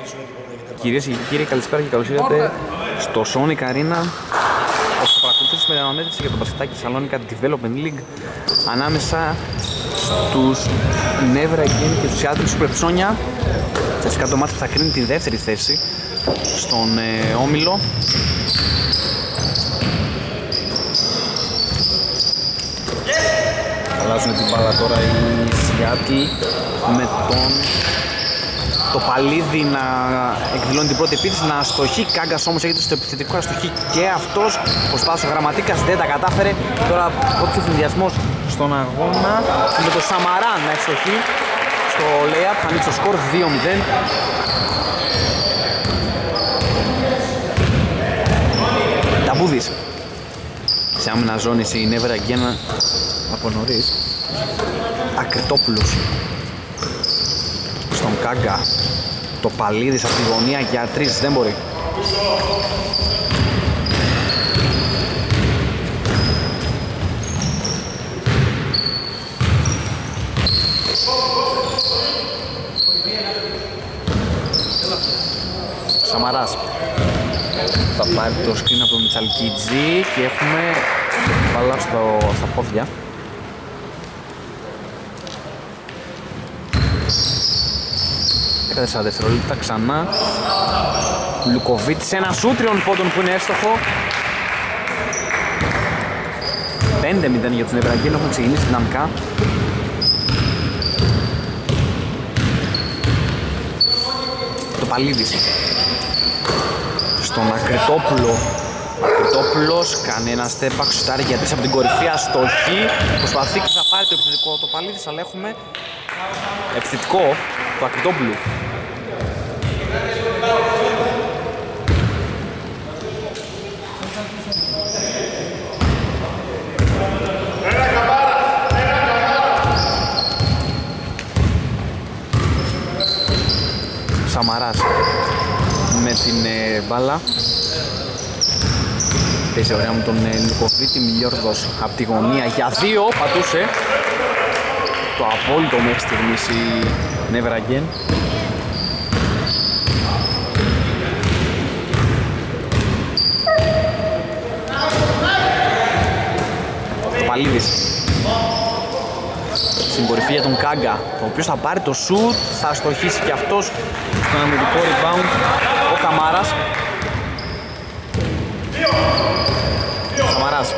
Κυρίες και κύριοι, καλησπέρα και καλώς ήρθατε στο Sonic Arena, όπου θα παρακολουθήσουμε την αναμέτρηση για το μπασκετάκι Σαλόνικα Development League ανάμεσα στους Never Again και τους Seattle Supersonics. Φυσικά το μάτι θα κρίνει τη δεύτερη θέση στον όμιλο. Αλλάζουν την μπάλα τώρα οι Seattle με το Παλίδι να εκδηλώνει την πρώτη επίθεση, να αστοχεί. Κάγκας όμως έχετε στο επιθετικό, αστοχεί και αυτός. Προσπάθησε ο Γραμματίκας, δεν τα κατάφερε. Τώρα όποιος συνδυασμός στον αγώνα με το Σαμαρά να αστοχεί στο layup, θα ανοίξει το σκορ 2-0. Ταμπούδης σε άμυνα ζώνης η Never Again από νωρίς. Ακριτόπουλος στον Κάγκα, το Παλίδης από τη γωνία για 3, δεν μπορεί. Σαμαράς θα πάρει το screen από το Μιτσαλκίτζι και έχουμε μπάλα στα πόδια. Κατά 4 δευτερόλεπτα ξανά Λουκοβίτης, ένα σούτ 3 πόντων που είναι εύστοχο. 5-0 για τους Never Again, έχουν ξεκινήσει δυναμικά. Το Παλίδης στον Ακριτόπουλο. Ο Ακριτόπουλος κάνει ένα step back, σουτάρει για 3 από την κορυφή, αστοχή. Προσπαθεί και θα πάρει το επιθετικό το Παλίδης, αλλά έχουμε επιθετικό του Ακριτόπουλου. Σαμαράς με την μπάλα. Παίζει ωραία με τον Λουκοβίτη. Μιλιόρδος από τη γωνία για 2, πατούσε. Το απόλυτο μέχρι στιγμής η Never Again. Το Παλίδης στην κορυφή για τον Κάγκα, ο οποίος θα πάρει το σουτ, θα στοχίσει και αυτός στον αμυντικό rebound ο Καμάρας. Καμάρας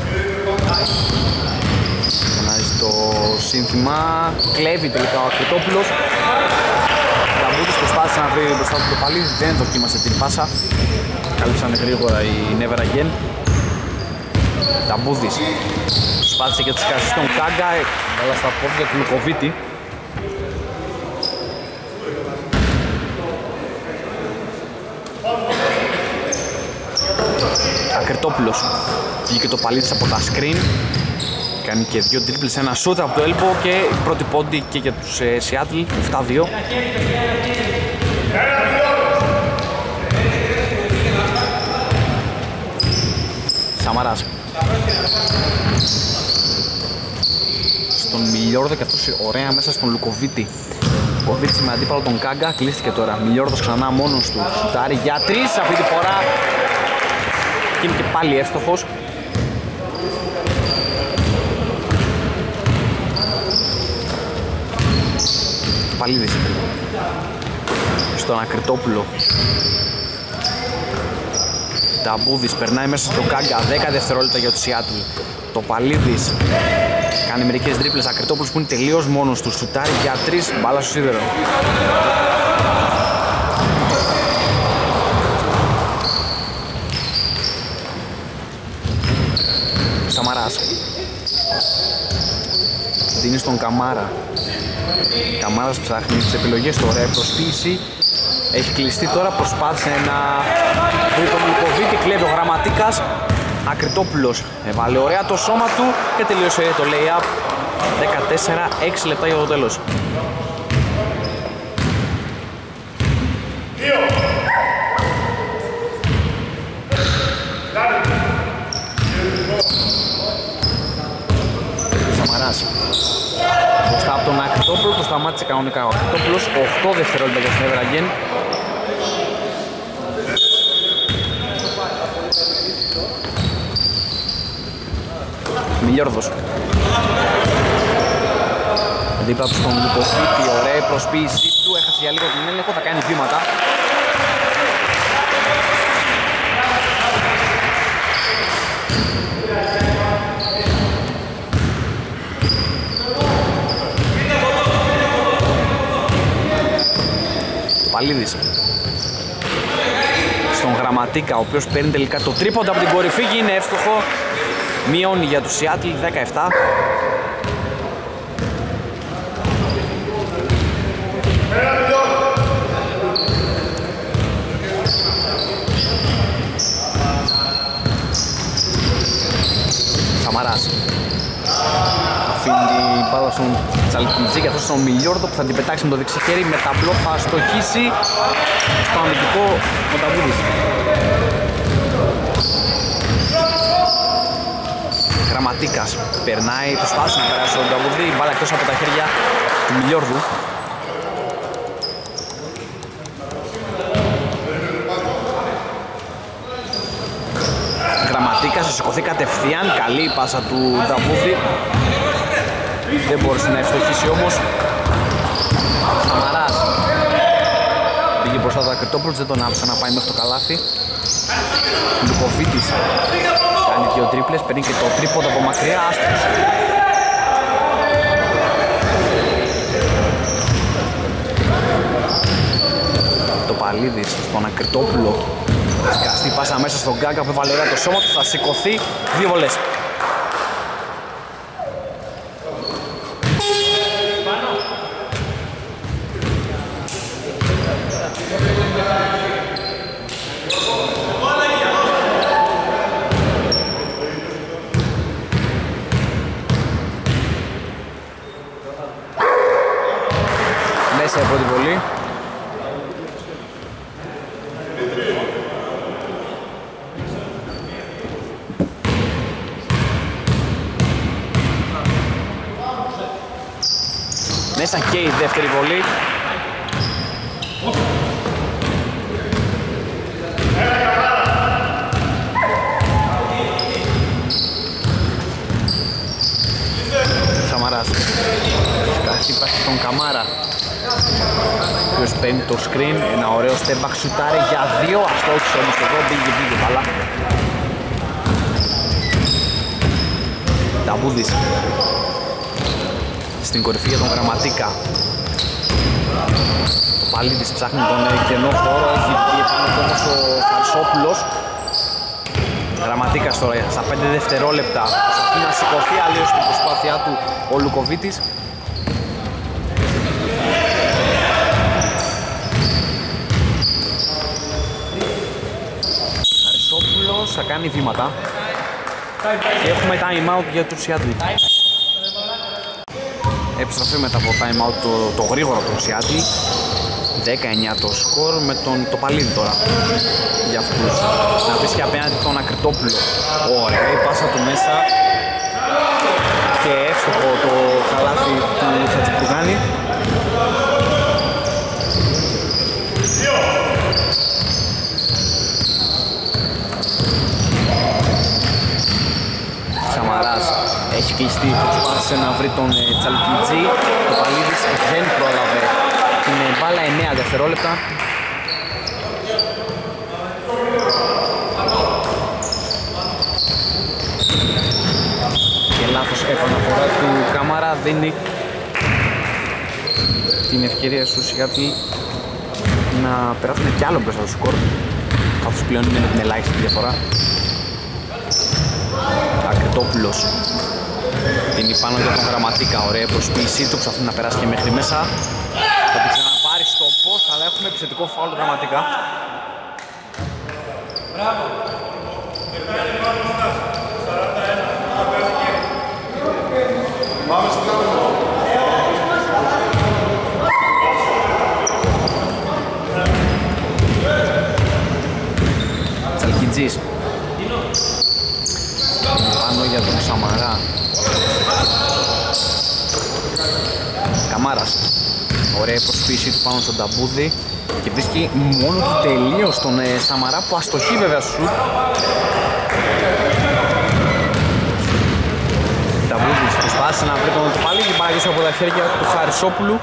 ανάζει το σύνθημα, κλέβει τελικά ο Ακριτόπουλος. Ταμπούτης προσπάθησε να βρει μπροστά του το Παλίδι, δεν δοκίμασε την πάσα. Καλύψανε γρήγορα η Never Again. Ταμπούδης προσπάθησε και τις κασίες στον Κάγκα, αλλά στα πόδια του Λουκοβίτη. Ακριτόπουλος βγήκε το Παλίδης από τα screen, κάνει και 2 τρίπλες, ένα σούτ από το elbow και πρώτη πόντι και για τους Seattle, 7-2. Σαμαράς στον Μιλιόρδο και αυτός ωραία μέσα στον Λουκοβίτη. Λουκοβίτης με αντίπαλο τον Κάγκα, κλείστηκε τώρα. Μιλιόρδος ξανά μόνος του, σουτάρει για 3 αυτή τη φορά και είναι και πάλι εύστοχος. Παλίδης στον Ακριτόπουλο. Ταμπούδης περνάει μέσα στο Κάγκα, 10 δευτερόλεπτα για το Seattle. Το Παλίδης κάνει μερικές τρίπλες, Ακριτόπουλος που είναι τελείως μόνος του, σουτάρει για 3, μπάλα στο σίδερο. Σαμαράς δίνει στον Καμάρα. Καμάρας ψάχνει τις επιλογές, το ωραία προσποίηση. Έχει κλειστεί τώρα, προσπάθησε να βρει τον Λουκοβίτη, κλέβει ο Γραμματίκας. Ακριτόπουλος έβαλε ωραία το σώμα του και τελείωσε το lay-up. 14-6 λεπτά για το τέλος. Σαμαράς μπροστά από τον Ακριτόπουλο, το σταμάτησε κανονικά ο Ακριτόπουλος. 8 δευτερόλεπτα για την Never Again. Μιλιόρδος. Δίπλα του στον Λουκοφίτη, ωραία η προσποίησή του, έχασε για λίγο την έλεγχο, θα κάνει βήματα. Παλίδης. Στον Γραμματίκα, ο οποίος παίρνει τελικά το τρίποντα από την κορυφή, είναι εύστοχο. Μειώνει για τους Seattle 17. Σαμαράς αφήνει την μπάλα στον Τσαλκιτζή και αυτός στον Μιλιόρδο που θα την πετάξει με το δεξί χέρι, με ταμπλό θα στοχίσει στο αμυντικό ο Ταβούδης. Γραμματίκας περνάει, προσπάθησε να περάσει τον Ταβούδη, η μπάλα εκτός από τα χέρια του Μιλιόρδου. Γραμματίκας, σηκωθεί κατευθείαν, καλή η πάσα του Νταβούδη. Δεν μπόρεσε να ευστοχίσει όμως. Σαμαράς πήγε μπροστά το Ακριτόπουλος, δεν τον άφησε να πάει μέχρι το καλάθι. Λουκοβίτης κάνει 2 τρίπλες, παίρνει και το τρίποντο από μακριά, άστρος. Το Παλίδης στον Ακριτόπουλο. Σκαστή πάσα μέσα στον Γκάγκα που έβαλε ωραία το σώμα του, θα σηκωθεί, 2 βολές. Μέσα η πρώτη βολή. Μέσα και η δεύτερη βολή. Σαμαράς. Κάση πάση στον Καμάρα. Ο οποίος παίρνει το screen, ένα ωραίο step back, σουτάρει για 2, αστόχησε όμως εδώ, πήγε μπάλα. Ταβούδης. Στην κορυφή για τον Γραμματίκα. Ο Παλίδης ψάχνει τον κενό χώρο, έχει βγει επάνω όμως ο Χαρσόπουλος. Γραμματίκας τώρα στα 5 δευτερόλεπτα προσπαθεί να σηκωθεί, αλλιώς στην προσπάθειά του ο Λουκοβίτης. Χαρσόπουλος θα κάνει βήματα και έχουμε time out για τους Seattle. Επιστροφή μετά από time out το γρήγορο του Seattle. 19 το σκορ με τον Παλίδη τώρα για αυτούς. Να βρίσκει απέναντι τον Ακριτόπουλο. Ωραία η πάσα του μέσα και εύστοχο το καλάθι του Χατζηπουργάνη. Σαμαράς έχει κλειστεί, προσπάθησε να βρει τον Τσαλκιτζή. Το Παλίδης δεν πρόλαβε την μπάλα, 9 δευτερόλεπτα. Και λάθος επαναφορά του Κάμαρα δίνει την ευκαιρία στους Seattle να περάσουν κι άλλο μπροστά στο σκορ, καθώς πλέον είναι με την ελάχιστη διαφορά. Ακριτόπουλος είναι πάνω για τον Γραμματίκα, ωραία προσποίησή του, προσπαθεί να περάσει και μέχρι μέσα. Θα την ξαναπάρει στο post, αλλά έχουμε επιθετικό φάουλ του Γραμματίκα. Τσαλκιτζής πάνω για τον Σαμαρά. Καμάρας, ωραία προσποίηση του πάνω στον Ταμπούδη και βρίσκει μόνο του τελείως τον Σαμαρά που αστοχεί βέβαια σουτ. Προσπάθησε να βρει τον Τοπαλίδη, πάγισε από τα χέρια του Χαρισόπουλου.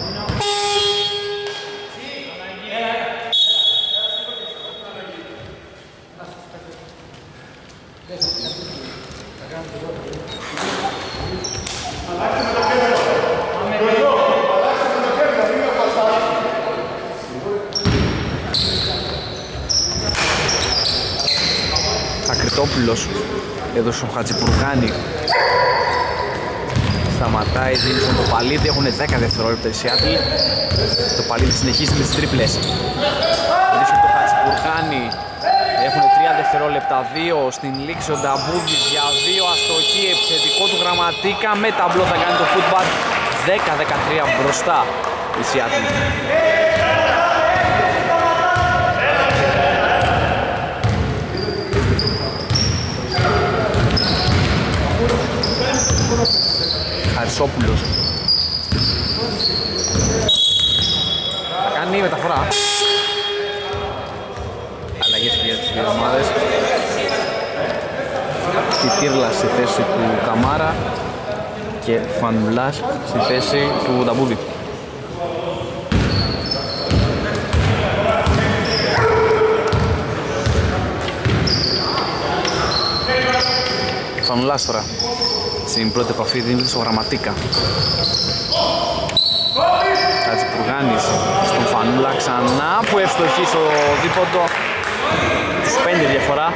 Ακριτόπουλος έδωσε στον Χατζηπουργάνη. Σταματάει, δίνει στον Τοπαλίδη, έχουν 10 δευτερόλεπτα η Σιάτλ. Το Τοπαλίδη συνεχίζει με τις τρίπλες. Βρίσκει το Χατζηπουργάνη, έχουν 3 δευτερόλεπτα, 2 στην λήξη ο Νταμπούδης για 2 αστοχή, επιθετικό του Γραμματίκα, με ταμπλό θα κάνει το footback. 10-13 μπροστά η Σιάτλ. Χαρισόπουλος θα κάνει μεταφορά. Αλλαγές για τις δύο ομάδες. Τιτήρλας στη θέση του Καμάρα και Φανουλάς στη θέση του Νταμπούδη. Φανουλάς τώρα στην πρώτη επαφή δίνει στο Γραμματίκα. Χατζηπουργάνης στον Φανούλα ξανά που ευστοχεί στο δίποντο. Τους 5 διαφορά.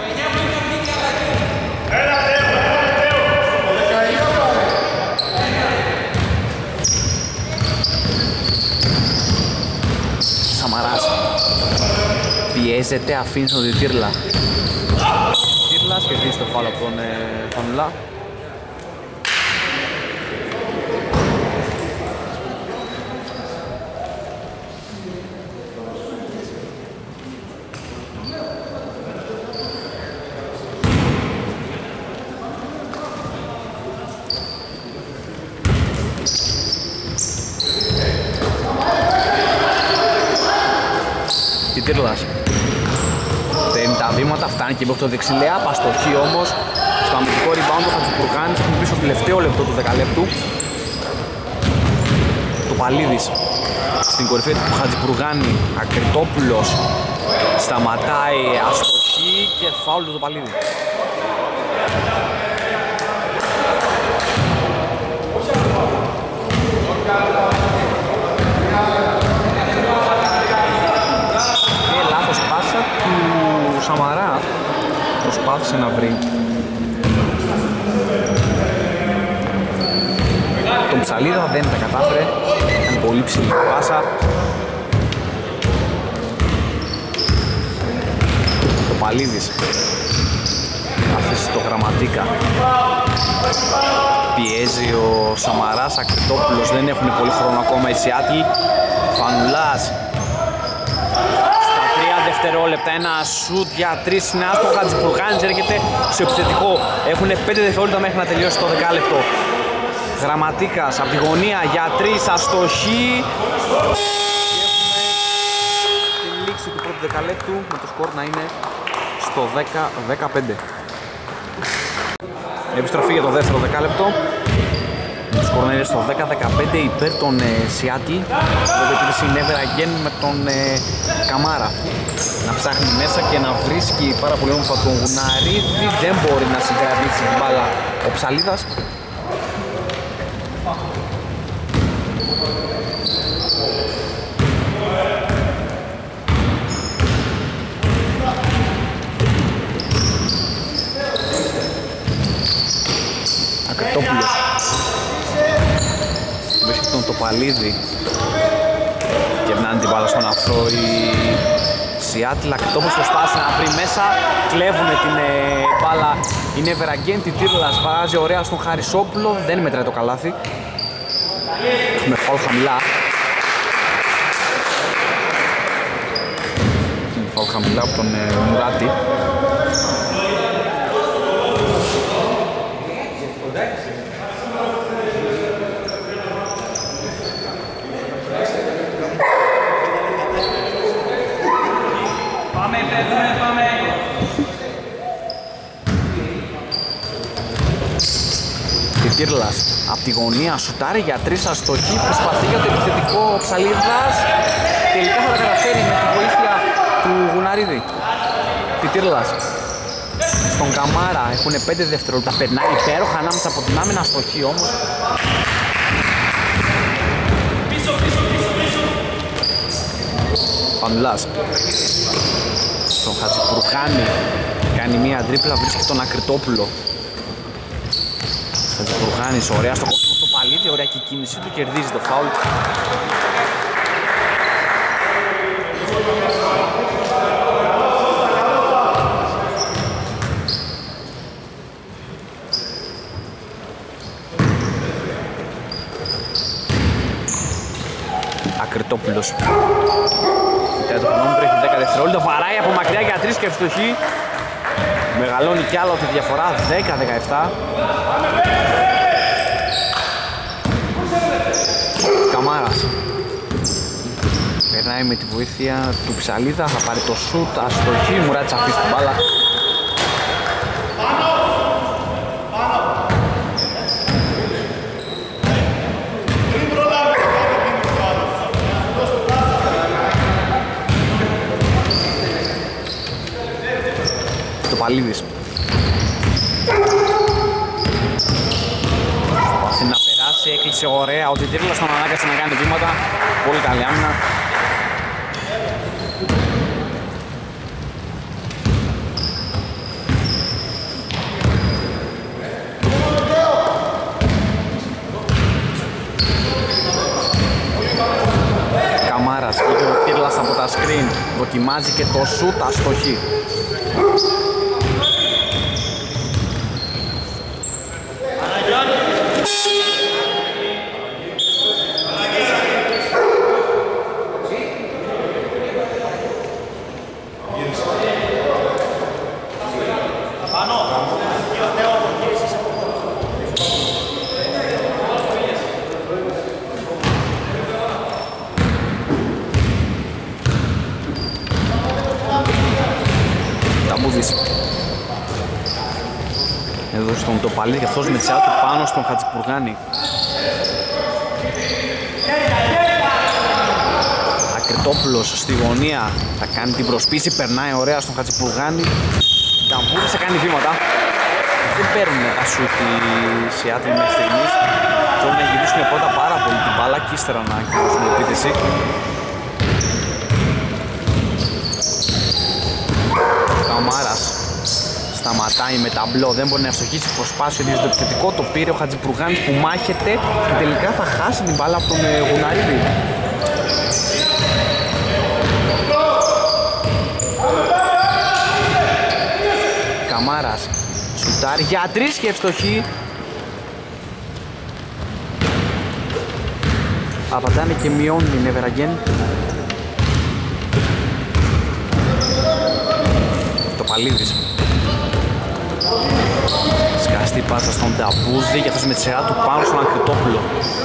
Σαμαράς πιέζεται, αφήνει στον Διτήρλα. Διτήρλας κερδίζει το φάουλ από τον Φανουλά. Τιτήρλας παίρνει τα βήματα, φτάνει και μέχρι το δεξιλέα, παστοχή όμως στο αμυντικό rebound του Χατζηπουργάνης, έχουν πίσω στο τελευταίο λεπτό του 10 λεπτού. Το Παλίδης στην κορυφή του Χατζηπουργάνη, Ακριτόπουλος σταματάει, αστοχή και φάουλ του Παλίδη. Του Σαμαρά προσπάθησε να βρει τον Ψαλίδα, δεν τα κατάφερε, ήταν πολύ ψηλή πάσα. Το Παλίδης αφήσει το Γραμματίκα, πιέζει ο Σαμαράς, Ακριτόπουλος, δεν έχουν πολύ χρόνο ακόμα οι Σιάτλ. Φανουλάς δευτερόλεπτα, ένα σουτ για 3 είναι άστοχο. Χατζηπουργάνης έρχεται στο επιθετικό. Έχουν 5 δευτερόλεπτα μέχρι να τελειώσει το 10 λεπτό. Γραμματίκας από τη γωνία για 3, αστοχή. Και έχουμε τη λήξη του πρώτου 10 λεπτού με το σκορ να είναι στο 10-15. Επιστροφή για το δεύτερο 10 λεπτό. Το σκορ να είναι στο 10-15 υπέρ των Σιάτλ. Εδώ επίθεση η Never Again με τον Καμάρα να ψάχνει μέσα και να βρίσκει πάρα πολύ όμορφα τον Γουναρίδη. Δεν μπορεί να συγκρατήσει την μπάλα ο Ψαλίδας. Ακριτόπουλος βρίσκει τον Τοπαλίδη και περνάνε την μπάλα στον αφρό η Σιάτλ. Ακριτόπουλος προσπάθησε να βρει μέσα, κλέβουνε την μπάλα η Never Again. Τιτήρλας βάζει ωραία στον Χαρισόπουλο, δεν μετράει το καλάθι. Έχουμε φάουλ χαμηλά. Φάουλ χαμηλά από τον Μουράτη. Τιτήρλας από τη γωνία σουτάρει για 3 αστοχή, προσπαθεί για το επιθετικό ο Ψαλίδας, τελικά θα τα καταφέρει με τη βοήθεια του Γουναρίδη. Τιτήρλας στον Καμάρα, έχουν 5 δευτερόλεπτα, περνάει υπέροχα ανάμεσα από την άμυνα, αστοχή όμως. Πανουλάς στον Χατζηπουργάνη, κάνει μία τρίπλα, βρίσκει τον Ακριτόπουλο. Χατζηπουργάνης, ωραία στο κόψιμο στο παλίδι, ωραία και η κίνηση του, κερδίζει το φάουλ. Ακριτόπουλος. Κοιτάει το χρονόμετρο, έχει 10 δευτερόλεπτα, βαράει από μακριά για 3 και ευστοχή. Μεγαλώνει κι άλλο τη διαφορά, 10-17. Καμάρας. Περνάει με τη βοήθεια του Ψαλίδα, θα πάρει το σουτ, αστοχή, Μουράτης αφήσει την μπάλα. Παλίδης. Προσπαθεί να περάσει, έκλεισε ωραία. Ο Τιτήρλας τον ανάγκασε να κάνει βήματα. Πολύ καλή άμυνα. Καμάρας, και ο Τιτήρλας από τα screen. Δοκιμάζει και το σουτ, αστοχή. Εδώ στον Τοπαλίδη και αυτός με τη σειρά του πάνω στον Χατζηπουργάνη. Ακριτόπουλος στη γωνία, θα κάνει την προσπίση, περνάει ωραία στον Χατζηπουργάνη. Ταμπούρης θα κάνει βήματα. Δεν παίρνουν τα σουτ οι Σιάτλοι μέχρι στιγμής. Θέλουν να γυρίσουν πρώτα πάρα πολύ την μπάλα και ύστερα να ακυρώσουν την επίθεση. Καμάρας σταματάει με ταμπλό, δεν μπορεί να ευστοχίσει, προσπάθησε το επιθετικό, το πήρε ο Χατζηπουργάνης που μάχεται και τελικά θα χάσει την μπάλα από τον Γουναρίδη. Καμάρας σουτάρει για 3 και ευστοχή. Απαντάνε και μειώνει η Never Again. Το Παλίδης. Σκαστή πάσα στον Ταμπούδη και αυτός με τη σειρά του πάνω στον Ακριτόπουλο.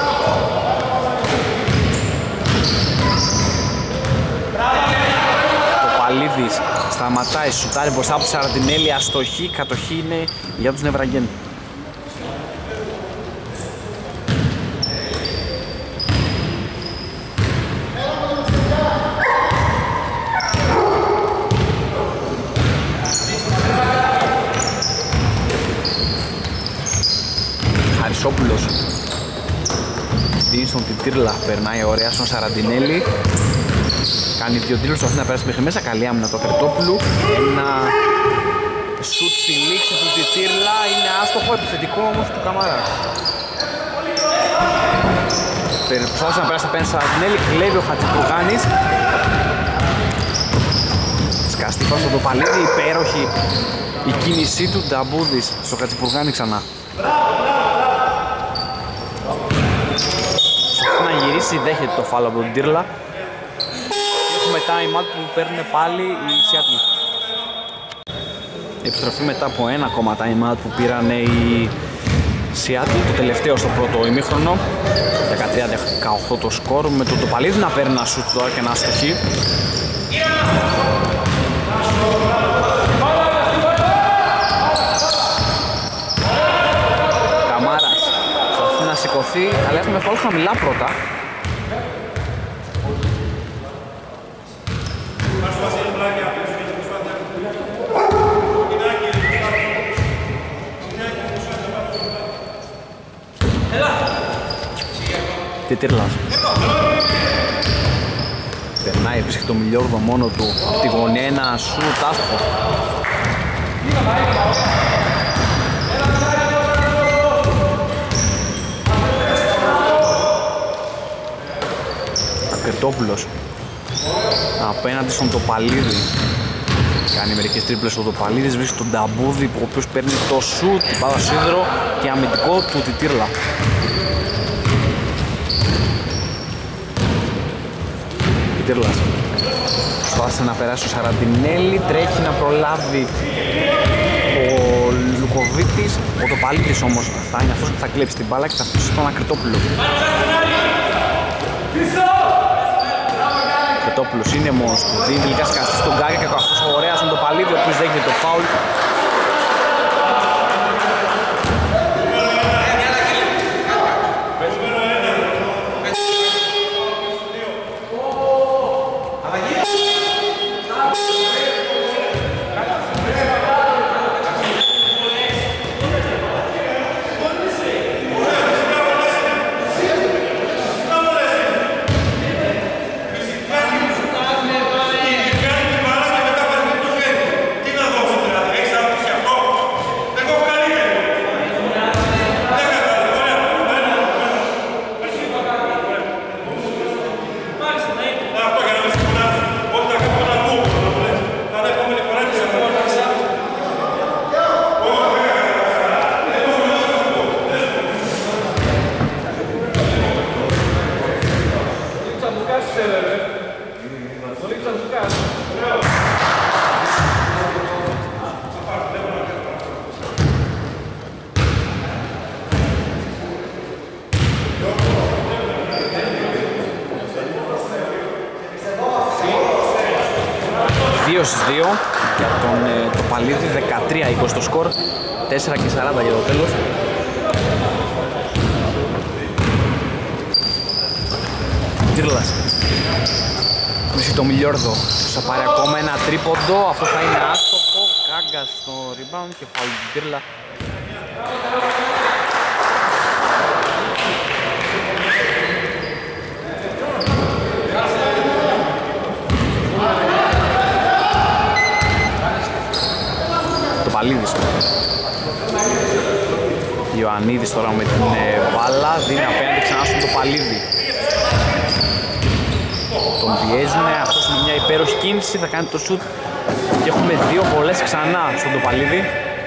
Το Παλίδης σταματάει, σουτάρει μπροστά από τη Σαραντινέλη, αστοχή, κατοχή είναι για τους Never Again. Χαρισόπουλος δίνει στον Τιτήρλα, περνάει ωραία στον Σαραντινέλη, κάνει 2 τρίπλες, προσπαθεί να περάσει μέχρι μέσα, καλή άμυνα του Ακριτόπουλου, ένα σουτ στη λήξη του Τιτήρλα, είναι άστοχο, επιθετικό όμως του Καμάρα. Προσπάθησε να περάσει απέναντι στον Σαραντινέλη, κλέβει ο Χατζηπουργάνης, σκαστή πάσα στο Παλίδη, υπέροχη η κίνησή του, Νταμπούδης στο Χατζηπουργάνη ξανά. Να γυρίσει, δέχεται το φάουλ από τον Τύρλα. Έχουμε time out που παίρνουν πάλι οι Σιάτλοι. Επιστροφή μετά από ένα ακόμα time out που πήραν οι Σιάτλοι, το τελευταίο στο πρώτο ημίχρονο. 13-18 το σκορ, με τον Τοπαλίδη να παίρνει ένα σουτ τώρα και ένα αστοχή. Καμάρας επίθεση, αλλά έχουμε φάουλ χαμηλά πρώτα. Τιτήρλας. Περνάει επίσης το Μιλιόρδο μόνο του από τη γωνία, ένα σουτ άστοχο. Ακριτόπουλος απέναντι στον Τοπαλίδη. Κάνει μερικές τρίπλες ο Τοπαλίδης, βρίσκει τον Ταμπούδη, ο οποίος παίρνει το σουτ, την μπάλα σίδερο και αμυντικό του Τιτήρλα. Τιτήρλας προσπάθησε να περάσει ο Σαραντινέλη, τρέχει να προλάβει ο Λουκοβίτης. Ο Τοπαλίδης όμως θα είναι αυτός που θα κλέψει την μπάλα και θα αφήσει στον Ακριτόπουλο. Ακριτόπουλος είναι μόνος του, δίνει τελικά σκαστή στον Γκάγκα και αυτός ωραία στον Τοπαλίδη, ο οποίος δέχεται το φάουλ. Για τον Τοπαλίδη, 13-20 το σκορ, 4-40 για το τέλος. Τύρλας βρίσκει το Μιλιόρδο, θα πάρει ακόμα ένα τρίποντο, αυτό θα είναι άστοχο. Κάγκας στο rebound και φάουλ του Τύρλα. Παλίδης. Ιωαννίδης τώρα με την μπάλα, δίνει απέναντι ξανά στον Τοπαλίδη. Τον πιέζουν, αυτός με μια υπέροχη κίνηση θα κάνει το σουτ και έχουμε δύο βολές ξανά στον Τοπαλίδη.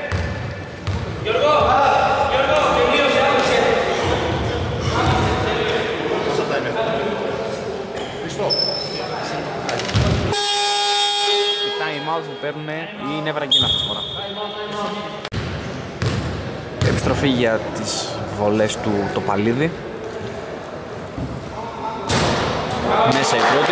Που παίρνουν η Νευραγκίνα αυτή τη φορά. Επιστροφή για τις βολές του Τοπαλίδη. Μέσα η πρώτη.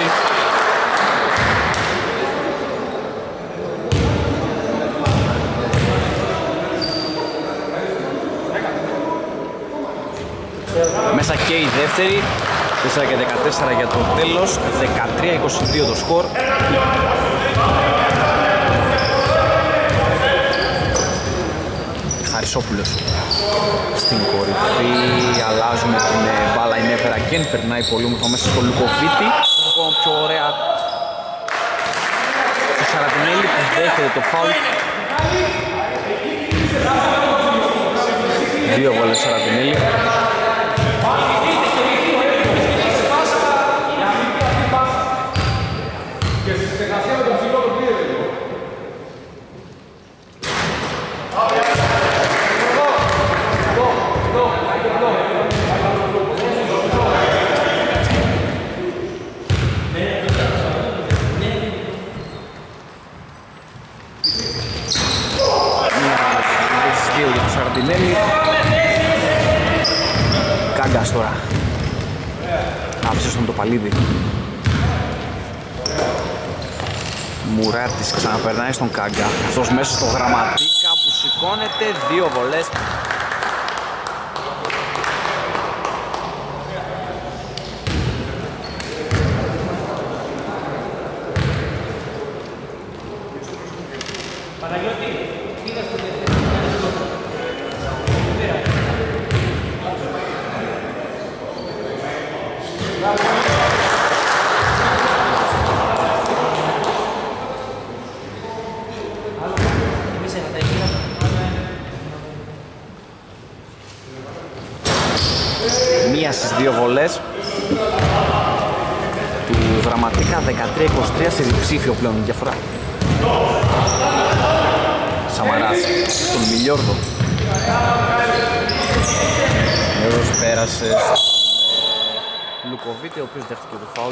Μέσα και η δεύτερη. 4 και 14 για το τέλος. 13-22 το σκορ. Χαρισόπουλος στην κορυφή, αλλάζουμε την μπάλα, η Νευραγκέν περνάει πολύ όμορφα μέσα στο Λουκοβίτη. Ακόμα πιο ωραία το Σαραντινέλη που δέχεται το φάουλ. Δύο βόλες Σαραντινέλη. Κάγκας τώρα άφησε στον Τοπαλίδη. Μουράτης ξαναπερνάει στον Κάγκα, αυτός μέσα στο Γραμματίκα που σηκώνεται, δύο βολές. Μία στις δύο βολές του Δραματίκα, 13-23 σε διψήφιο πλέον η διαφορά. Σαμαράς στον Μιλιόρδο. Μιλιόρδος πέρασε στον Λουκοβίτη, ο οποίος δέχτηκε το φάουλ.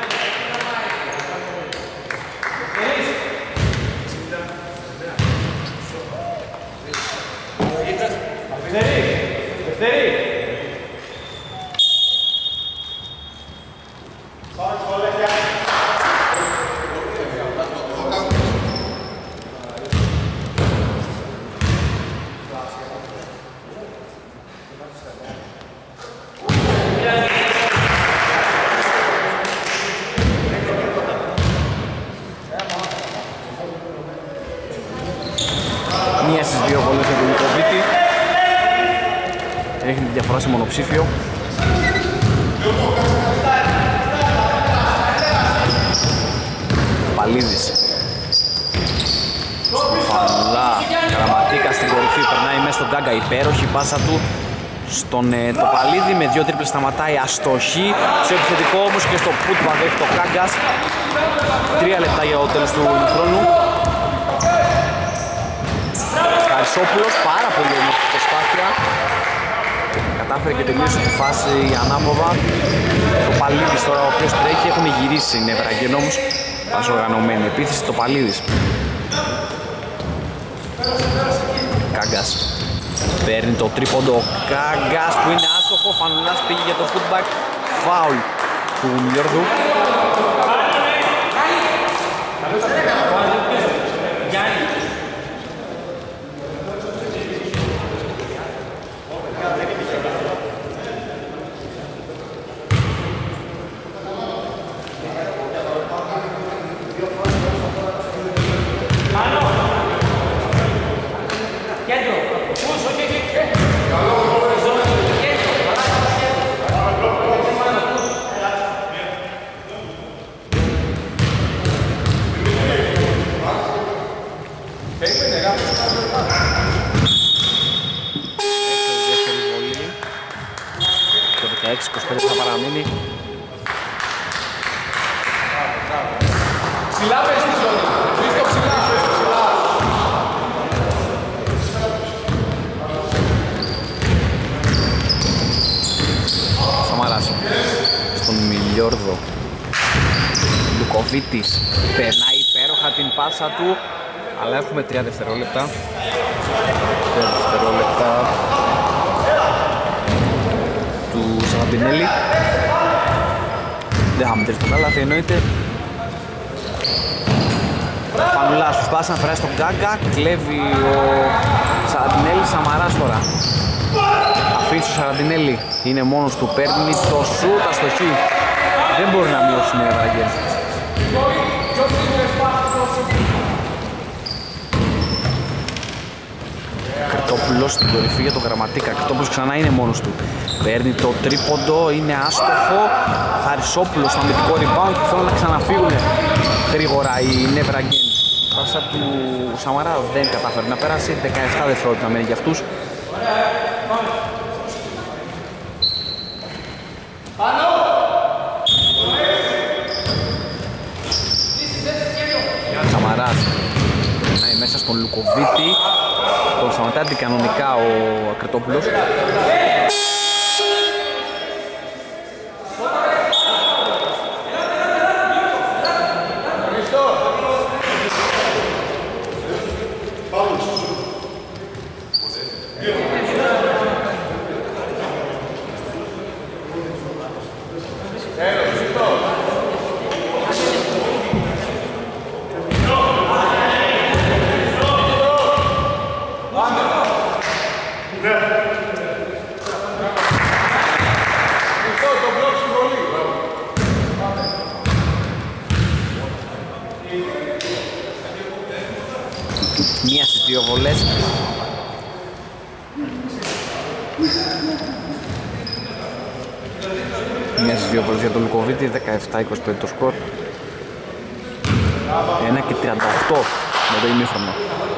Μία στις δύο βολές για τον Λουκοβίτη. Ρίχνει τη διαφορά σε μονοψήφιο. Παλίδης. Φανουλά. Γραμματίκα στην κορυφή. Περνάει μέσα στον Γκάγκα. Υπέροχη πάσα του στον Τοπαλίδη. Με δύο τρίπλες σταματάει αστοχή. Στο επιθετικό όμως και στο πούτμα δέχει το Γκάγκας. 3 λεπτά για το τέλος του χρόνου. Χαρισόπουλος, πάρα πολύ όμορφη προσπάθεια. Κατάφερε και τελείωσε τη φάση ανάποδα. Το Παλίδης τώρα ο οποίος τρέχει, έχουν γυρίσει οι Νευραγγεν όμως. Πας οργανωμένη επίθεση, το Παλίδης. Κάγκας παίρνει το τρίποντο, ο Κάγκας που είναι άστοχο. Φανουλάς πήγε για το footback, φάουλ του Μιλιόρδου. Το 16-25 θα παραμείνει. Ψηλά πες τη ζώνη. Βρίσκω ψηλά. Σαμαράς στον Μιλιόρδο. Λουκοβίτης περνάει υπέροχα την πάσα του, αλλά έχουμε 3 δευτερόλεπτα. 3 δευτερόλεπτα του Σαραντινέλη. Δεν θα μετρήσει το καλάθι, εννοείται. Φανουλάς προσπάθησε να περάσει τον Γκάγκα, κλέβει ο Σαραντινέλη. Σαμαράς τώρα αφήνει στο Σαραντινέλη, είναι μόνος του, παίρνει το σούτ, αστοχή. Δεν μπορεί να μειώσει μια Βαραγγέλ. Κρητόπουλος στην κορυφή για τον Γραμματίκα. Κρητόπουλος ξανά είναι μόνος του. Παίρνει το τρίποντο, είναι άστοχο. Χαρισόπουλος στο αμυντικό rebound και θέλουν να ξαναφύγουν γρήγορα οι Νευραγγεν. Πάσα του Σαμαρά δεν κατάφερε να πέρασε. 17 δευτερόλεπτα μένει για αυτούς. Σαμαράς περνάει μέσα στον Λουκοβίτη. Τον σταματάει κανονικά ο Κρητόπουλος. Μία στις δύο βολές. Μία Νέες δύο βολές για τον Λουκοβίτη, 17-25 το σκορ. 1:38 με το ημίχρονο.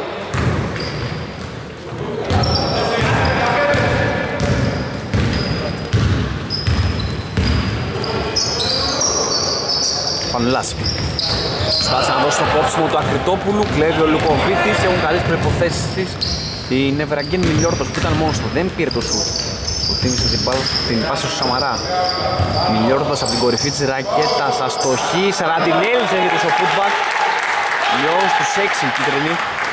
Πανουλάς. Στάση να δώσει το κόψιμο του Ακριτόπουλου, κλέβει ο Λουκοβίτης, έχουν καλές προϋποθέσεις. Η Νεβεραγκέν Μιλιόρδος που ήταν μόνος του, δεν πήρε το σουτ. Που θύμισε την πάση στο Σαμαρά. Μιλιόρδος από την κορυφή της ρακέτας, αστοχή, Σαραντινέλης έγινε στο putback. Λιός τους 6 κίτρινη.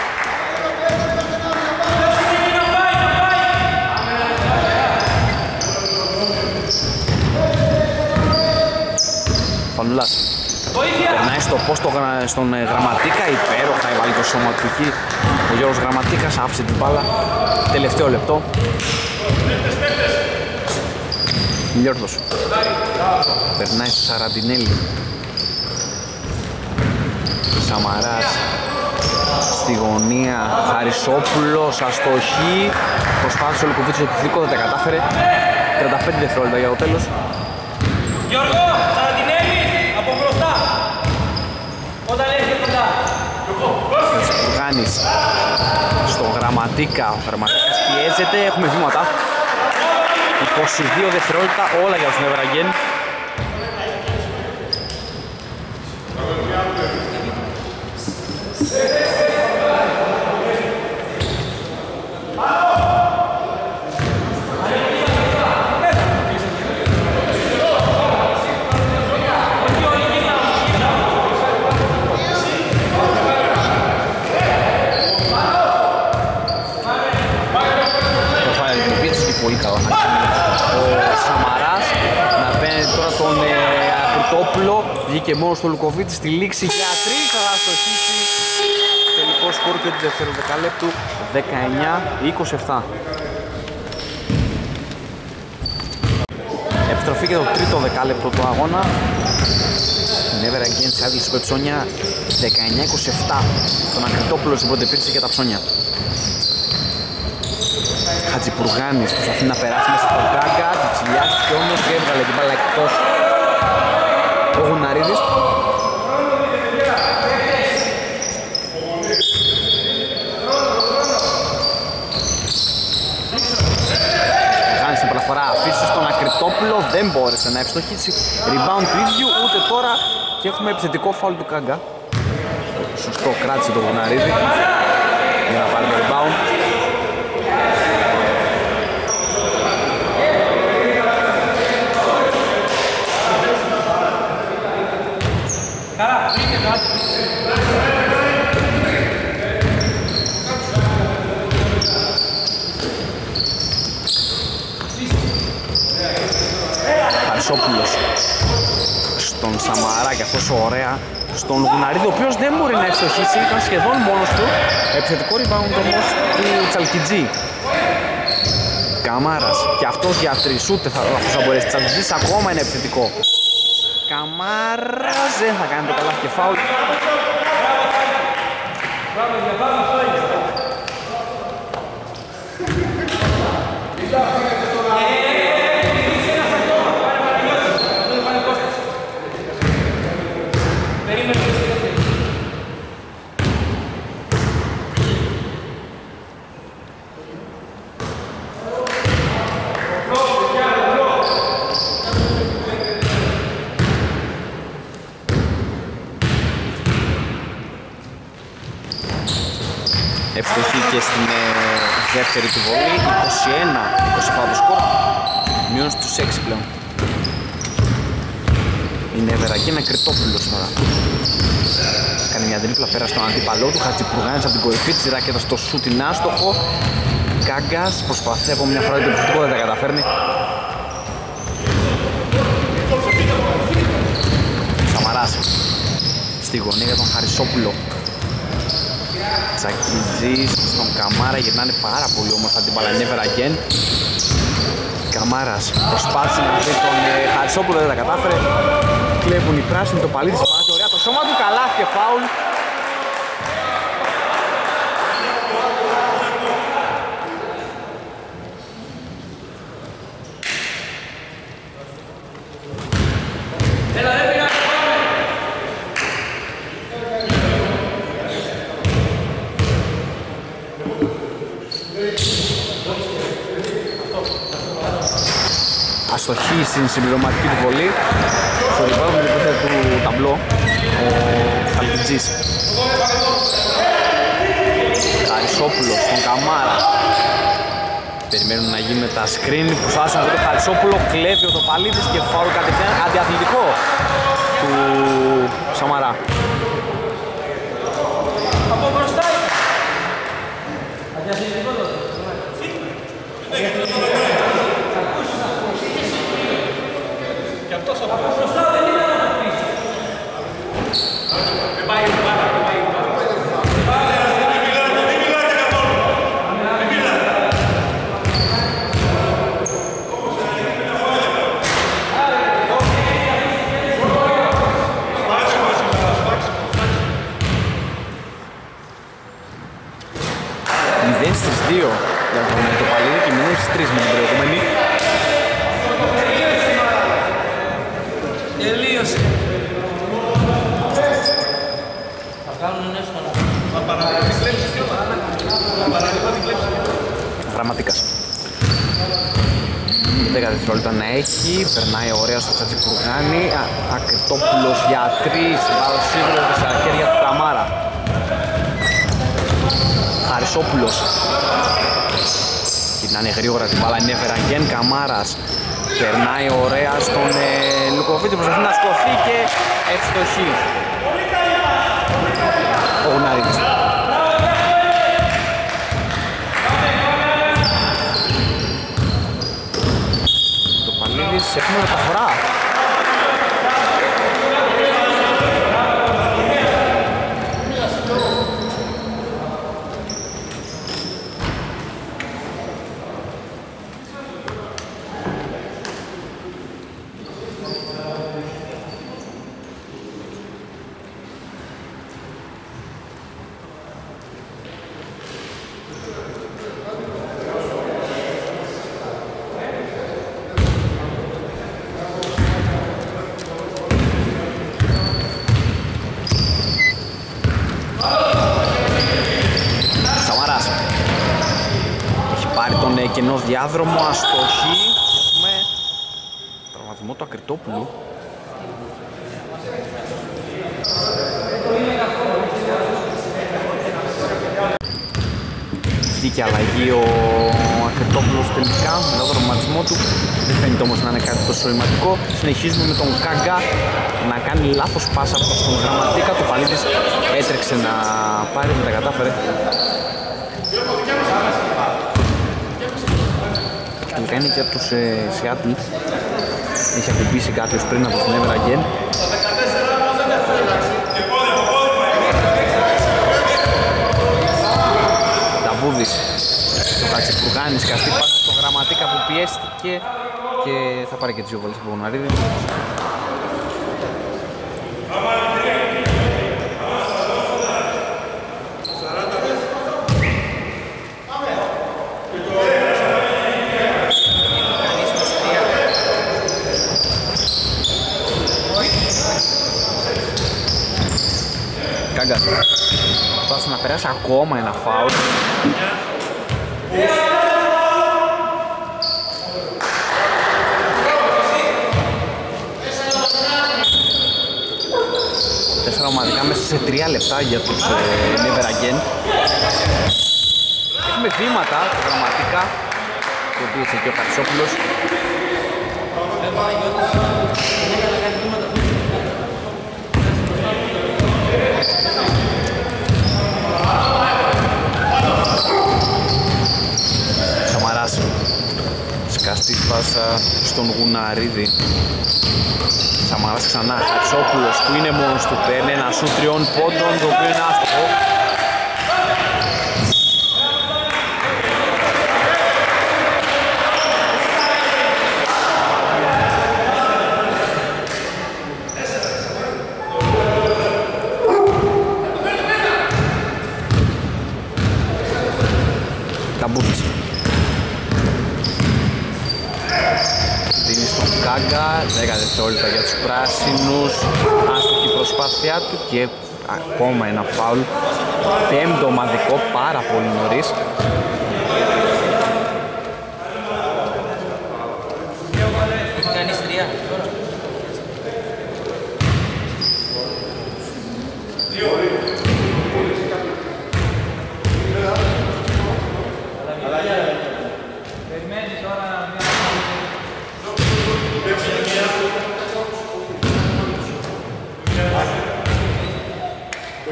Πανουλάς. Περνάει στο πόστο στον Γραμματίκα, υπέροχα έβαλε το σώμα του εκεί. Ο Γιώργος Γραμματίκας άφησε την μπάλα. Τελευταίο λεπτό. Μιλιόρδος. Περνάει στο Σαραντινέλη. Σαμαράς. Στη γωνία Χαρισόπουλος, αστοχή. Προσπάθησε ο Λουκοβίτσος το επιθετικό, δεν τα κατάφερε. 35 δευτερόλεπτα για το τέλος. Γιώργο, Σαραντινέλης, από μπροστά. Όταν έρχεται κοντά. Σπουργάνης στο Γραμματίκα. Ο Γραμματίκας πιέζεται, έχουμε βήματα. 22 δευτερόλεπτα, όλα για τους Νεβεραγκέν. Πολύ καλό. Ο Σαμαράς να παίρνει τώρα τον Ακριτόπουλο. Βγήκε μόνος στο Λουκοβίτσι στη λήξη για 3. Θα αστοχίσει. Τελικό σκορ και του δεύτερου δεκαλέπτου 19-27. Επιστροφή και το τρίτο δεκάλεπτο του αγώνα. Νεβεραγκέν σε άδειξη Πεψόνια 19-27. Τον Ακριτόπουλο στην πρώτη επίθεση για τα ψώνια. Χατζιπουργάνης προσπαθεί να περάσει μέσα στον Γκάγκα, του ψηλιάστηκε όμως και έβγαλε την μπάλα εκτός ο Γουναρίδης. Γάνης την παραφορά, αφήσει στον Ακριτόπουλο, δεν μπόρεσε να ευστοχίσει. Rebound του ίδιου, ούτε τώρα και έχουμε επιθετικό φάουλ του Γκάγκα. Σωστό, κράτησε το Γουναρίδη για να πάρει το rebound. Χαρισόπουλος στον Σαμαρά και αυτός ωραία στον Γουναρίδη, ο οποίος δεν μπορεί να ευστοχίσει, ήταν σχεδόν μόνος του. Επιθετικό rebound όμως του Τσαλκιτζή. Καμάρας και αυτός για τρεις, ούτε θα μπορέσει. Τσαλκιτζής ακόμα είναι επιθετικό. Καμάρας δεν θα κάνει το καλά και φάουλ. Ευστοχή και στην δεύτερη του βολή, 21-27 το σκορ, μειώνει στους 6 πλέον. Είναι Νεβεραγκέν Ακριτόπουλος τώρα. Κάνει μια τρίπλα πέρα στον αντίπαλό του, Χατζιπουργάνης από την κορυφή της ράκετας στο σούτ είναι άστοχο. Κάγκας προσπαθεί από μια φορά το επιθετικό, δεν τα καταφέρνει. Σαμαράς στη γωνία για τον Χαρισόπουλο. Τσακιζής στον Καμάρα, γυρνάνε πάρα πολύ όμορφα την μπάλα. Νεβεραγκέν. Καμάρας προσπάθησε να βρει τον Χαρισόπουλο, δεν τα κατάφερε. Κλέβουν οι πράσινοι, το παλίδι σπάζει ωραία το σώμα του, καλά και φάουλ. αστοχή στην συμπληρωματική του βολή. Στο rebound με την του ταμπλό ο Χαλκιτζής. Χαρισόπουλος στον Καμάρα. Περιμένουν να γίνουν τα screen, προσπάθησαν να δει το Χαρισόπουλο, κλέβει ο Τοπαλίδης και φάουλ κατευθείαν αντιαθλητικό του Σαμαρά. Από μπροστά. Αντιαθλητικό το. Και αυτός από μπροστά δεν είναι να το πεις. Δεν πάει πάρα, δεν πάει πάρα. Στις 2 για τον Τοπαλίδη και μείνουν στις 3 με την προηγούμενη. Τελείωσε. Θα κάνουν εύκολα. Θα παραλάβει την κλέψη και όλα. Θα παραλάβει την κλέψη. Γραμματικάς. 10 δευτερόλεπτα να έχει, περνάει ωραία στο Χατζηπουργάνη. Ακριτόπουλος για 3, μπάλα σίγουρα στα χέρια του Καμάρα. Χαρισόπουλος. Γυρνάνε γρήγορα την μπάλα, είναι Βεραγγέν. Καμάρας περνάει ωραία στον Λουκοβίτη, προσπαθεί να σκοθεί και ευστοχή ο Γουναρίδης. Το Παλίδης έχουμε μεταφορά. Κενός διάδρομο, αστοχή. Έχουμε τραυματισμό του Ακριτόπουλου. Βγήκε αλλαγή ο Ακριτόπουλος τελικά με τον τραυματισμό του. Δεν φαίνεται όμως να είναι κάτι τόσο σημαντικό. Συνεχίζουμε με τον Κάγκα να κάνει λάθος πάσα προς τον Γραμματίκα. Το Παλίδης έτρεξε να πάρει, δεν τα κατάφερε. Τελικά είναι και από τους Σιάτλ. Έχει χτυπήσει κάποιος πριν από την Everaggen. Νταβούδης στο Χατζηπουργάνης, καστή πάσα στο Γραμματίκα που πιέστηκε και θα πάρει και τις δύο βολές από τον Γουναρίδη. Πάσε να περάσει ακόμα ένα φάουλ. Τέσσερα ομαδικά μέσα σε 3 λεπτά για τους Everaggen. Έχουμε βήματα Γραμματίκα, το οποίο είναι και ο Χαρισόπουλος. Σαμαράς, σκαστή πάσα στον Γουναρίδη. Σαμαράς ξανά, Χαρισόπουλος που είναι μόνος του, παίρνει ένα σου 3 πόντων, το οποίο είναι άστοχο. Καμπούτς δίνει στον Κάγκα, 10 δευτερόλεπτα για τους πράσινους, άστοχη προσπάθειά του και ακόμα ένα φάουλ, 5ο ομαδικό, πάρα πολύ νωρίς.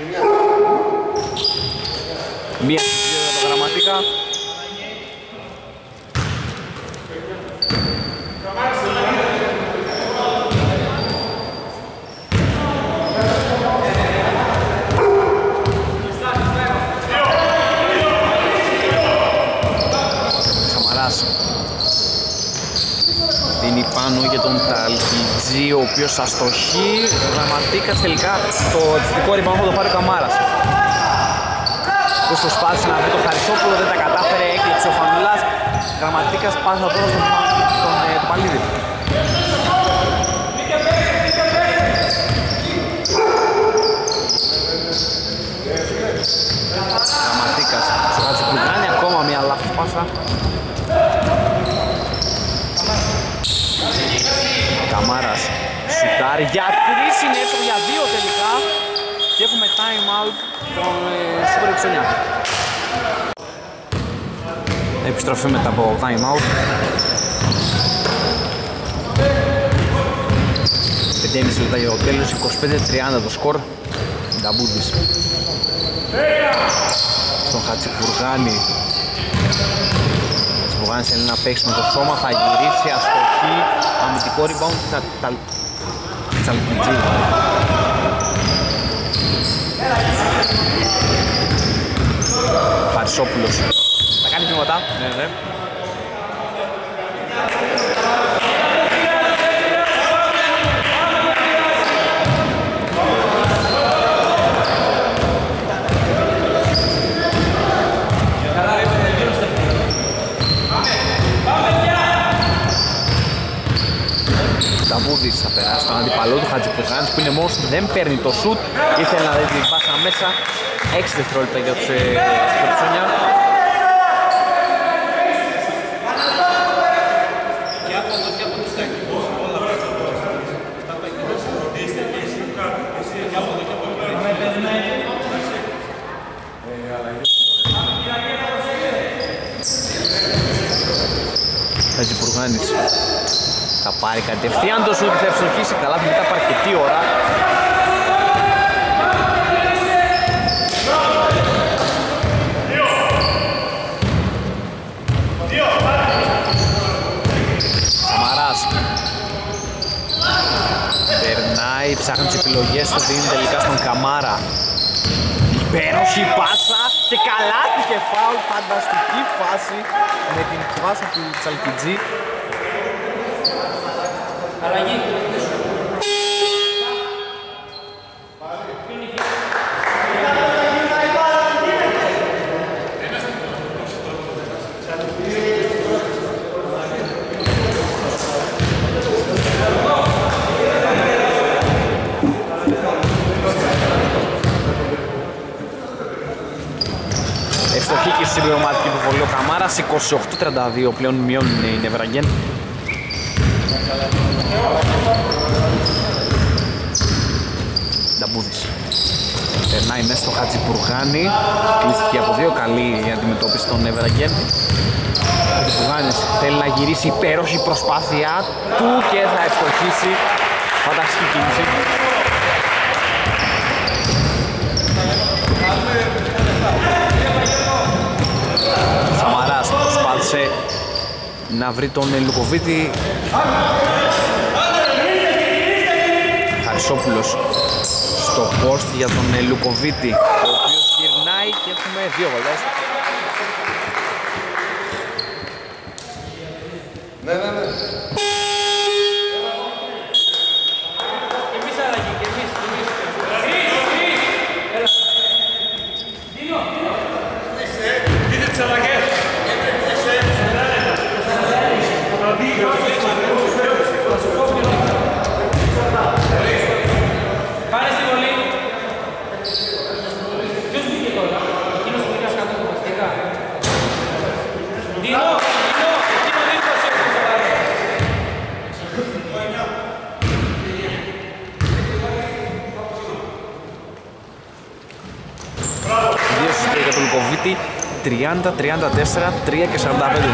Μία στις δύο για το Γραμματίκα. Σαμαράς δίνει πάνω για τον Ταλκιτζή, ο οποίος αστοχεί. Ο Γραμματίκας τελικά το δυτικό rebound θα το πάρει ο Καμάρας. Πώς προσπάθησε να βρει το Χαρισόπουλο, δεν τα κατάφερε, έκλεψε ο Φανουλάς. Γραμματίκας πάσα τώρα στον Παλίδη. Γραμματίκας στο Χατζηπουργάνη, ακόμα μια λάθος πάσα. Καμάρας σουτάρει για 3, είναι εύκολο για 2 τελικά. Και έχουμε time out τον Σούπερ Εξονιά. Επιστροφή μετά από time out. 5,5 λεπτά για το τέλος, 25-30 το σκορ. Νταμπούδης στον Χατζηπουργάνη. Χατζηπουργάνης θέλει να παίξει με το σώμα, θα γυρίσει, αστοχή. Αμυντικό rebound Τσαλκιτζή. Χαρισόπουλος θα κάνει βήματα. Ναι. Ταβούδης θα περάσει τον αντιπαλό του Χατζηπουργάνης που είναι μόνος του, δεν παίρνει το σουτ. Ήθελε να δει την πάσα μέσα. 6 δευτερόλεπτα για τους Περτσόνια. Χατζηπουργάνης θα πάρει κατευθείαν το σουτ, θα ευστοχίσει καλά μετά από αρκετή ώρα. Σαμαράς περνάει, ψάχνει τις επιλογές του, δίνει τελικά στον Καμάρα. Υπέροχη πάσα και καλάθι και φάουλ, φανταστική φάση με την πάσα του Τσαλκιτζή. Αλλαγή. Ευστοχή και στη συμπληρωματική υποβολή ο Καμάρας, 28-32 πλέον μειώνουν οι Νευραγγέν. Νταμπούδης περνάει μέσα στο Χατζηπουργάνη, κλείστηκε από 2, καλή η αντιμετώπιση των Νευραγγέν. Ο Χατζηπουργάνης θέλει να γυρίσει, υπέροχη προσπάθειά του και θα ευστοχίσει. Φανταστική κίνηση. Ο Σαμαράς προσπάθησε να βρει τον Λουκοβίτη. Χαρισόπουλος στο post για τον Λουκοβίτη, ο οποίος γυρνάει και έχουμε 2 βολές. Ναι. Εμείς αλλαγή, και εμείς. Δείτε τις αλλαγές. Πάρε στη βολή. Ποιος μπήκε τώρα? Εκείνος που πήγα κάτω από πρακτικά. Δίνω, εκείνο δίπλα σε αυτό. Δύο στους για τον Λουκοβίτη, 30-34, 3 και 45.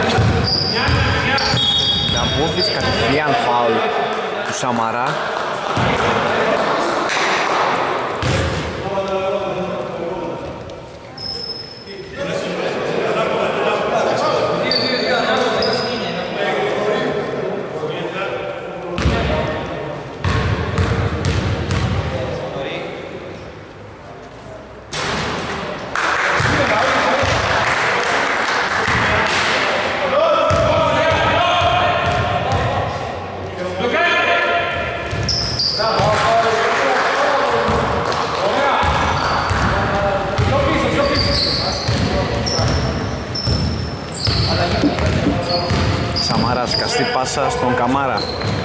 Νταμπούδης κατευθείαν φάουλ του Σαμαρά. Σαμάρας, καστή πάσα στον Καμάρα.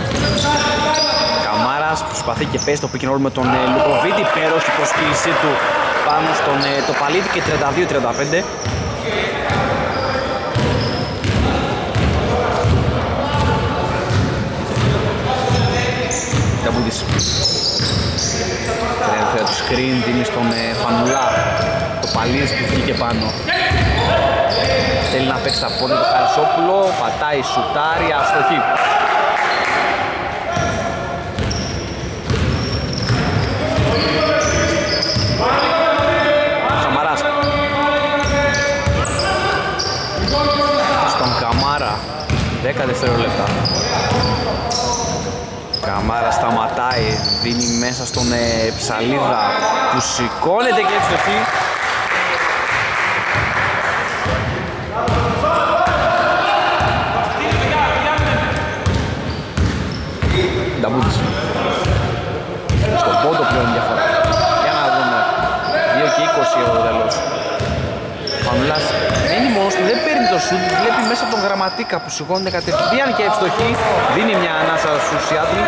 Καμάρας προσπαθεί και παίζει το pick and roll με τον Λουκοβίτη. Υπέροχη προσποίησή του πάνω στον Τοπαλίδη και 32-35. Καμπούδης. Τρέμφερα του screen, δίνει στον Φανουλά. Τοπαλίδης που βγήκε πάνω. Θέλει να παίξει τα πόδια του Χαρισόπουλο, πατάει, σουτάρει, αστοχή. Σαμαράς. Στον Καμάρα, 10 δευτερόλεπτα. Καμάρα σταματάει, δίνει μέσα στον Ψαλίδα που σηκώνεται και αστοχή. Νταμπούτης. Στον πόντο πλέον διαφορά. Για να δούμε. 2 και 20 εδώ τέλος. Φανουλάς μένει μόνος του, δεν παίρνει το σουτ, βλέπει μέσα τον Γραμματίκα που σηκώνεται κατευθείαν και ευστοχή. Δίνει μια ανάσα στους Σιάτλ.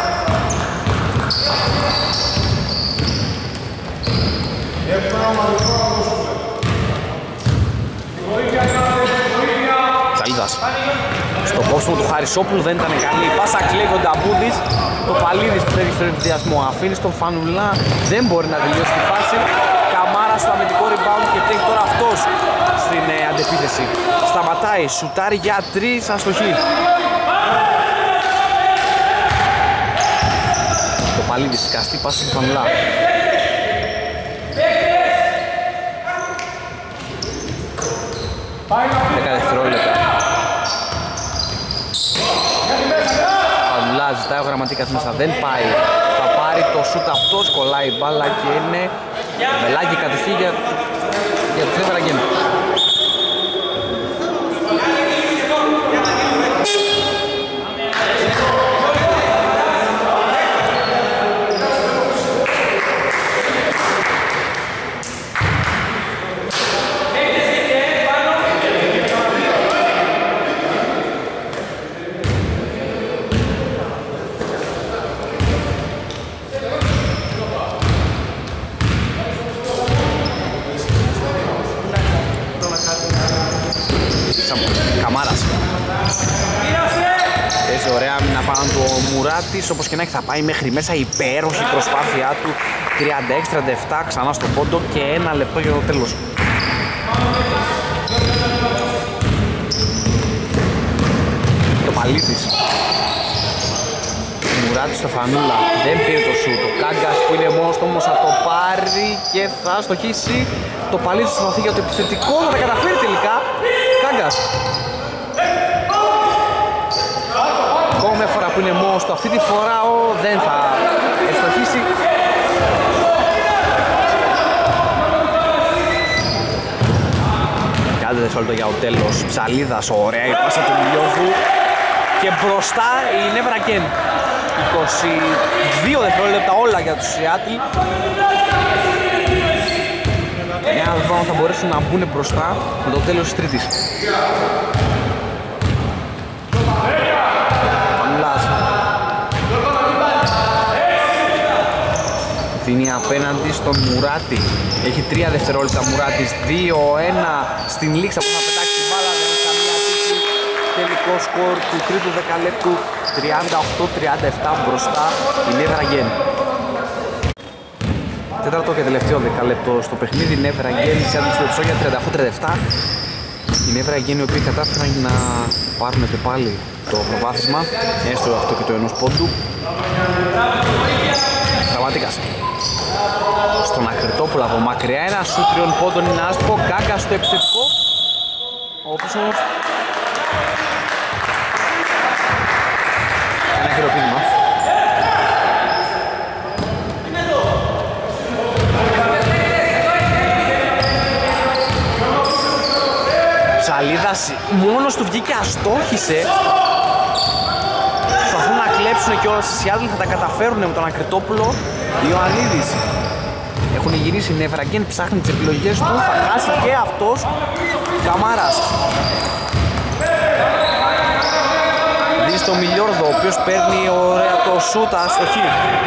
Ψαλίδας. Στο κόψιμο του Χαρισόπουλου δεν ήταν καλή. Πάσα κλέβει ο Νταμπούδης. Το Παλίδης που φεύγει στον ενθουσιασμό. Αφήνει στον Φανουλά. Δεν μπορεί να τελειώσει τη φάση. Καμάρα στο αμυντικό rebound και τρέχει τώρα αυτός στην αντεπίθεση. Σταματάει. Σουτάρει για 3. Αστοχή. Το Παλίδης. Καστή πάσα στον Φανουλά. 10 δευτερόλεπτα. Φανουλά ζητάει ο Γραμματίκας μέσα, δεν πάει. Θα πάρει το σούτ αυτός, κολλάει η μπάλα και είναι βελάκι κατοχή για τους Εβραγγέλ. Καμάρας. Παίζει ωραία άμυνα πάνω του ο Μουράτης, όπως και να έχει θα πάει μέχρι μέσα, υπέροχη προσπάθειά του. 36-37 ξανά στον πόντο και 1 λεπτό για το τέλος. Το Παλίτης. Μουράτης στο Φανούλα, δεν πήρε το σουτ. Ο Κάγκας που είναι μόνος του όμως θα το πάρει και θα στοχίσει. Το Παλίτης θα σταθεί για το επιθετικό, θα τα καταφέρει τελικά. Κάγκας. Ακόμα μια φορά που είναι μόνος του, αυτή τη φορά δεν θα ευστοχίσει. Κάντε δευτερόλεπτα για το τέλος. Ψαλίδας, ωραία η πάσα του Μιλιόβου. Και μπροστά η Νεύρακεν. 22 δευτερόλεπτα όλα για τους Σιάτλ. Ένα δεδομένο θα μπορέσουν να μπουν μπροστά με το τέλος της τρίτης. Πανουλάς. Δίνει απέναντι στον Μουράτη. Έχει 3 δευτερόλεπτα Μουράτης. 2-1 στην λήξη που θα πετάξει την μπάλα. Δεν έχει καμία τύχη. Τελικό σκορ του τρίτου δεκαλέπτου. 38-37 μπροστά η Νεύραγγεν. Τέταρτο και τελευταίο δεκαλέπτο στο παιχνίδι. Η Νεύραγγεν σε αντιστοιχείο για 38-37. Η Νεύραγγεν οι οποίοι κατάφεραν να πάρουν και πάλι το προβάθισμα, έστω αυτό και το ενός πόντου. Γραμματίκας στον Ακριτόπουλο από μακριά, ένα σου 3 πόντων είναι άστοχο. Κάγκας στο επιθετικό, όπως όμως ένα χειροπίδημα. Ψαλίδας μόνος του βγήκε, αστόχησε. Προσπαθούν να κλέψουν και όσοι οι άλλοι θα τα καταφέρουν με τον Ακριτόπουλο. Ιωαννίδης. Έχουν γυρίσει, Νευραγγέν ψάχνει τις επιλογές του, θα χάσει και αυτός. Καμάρας. Δει στο Μιλιόρδο, ο οποίος παίρνει ωραία το σούτα αστοχή.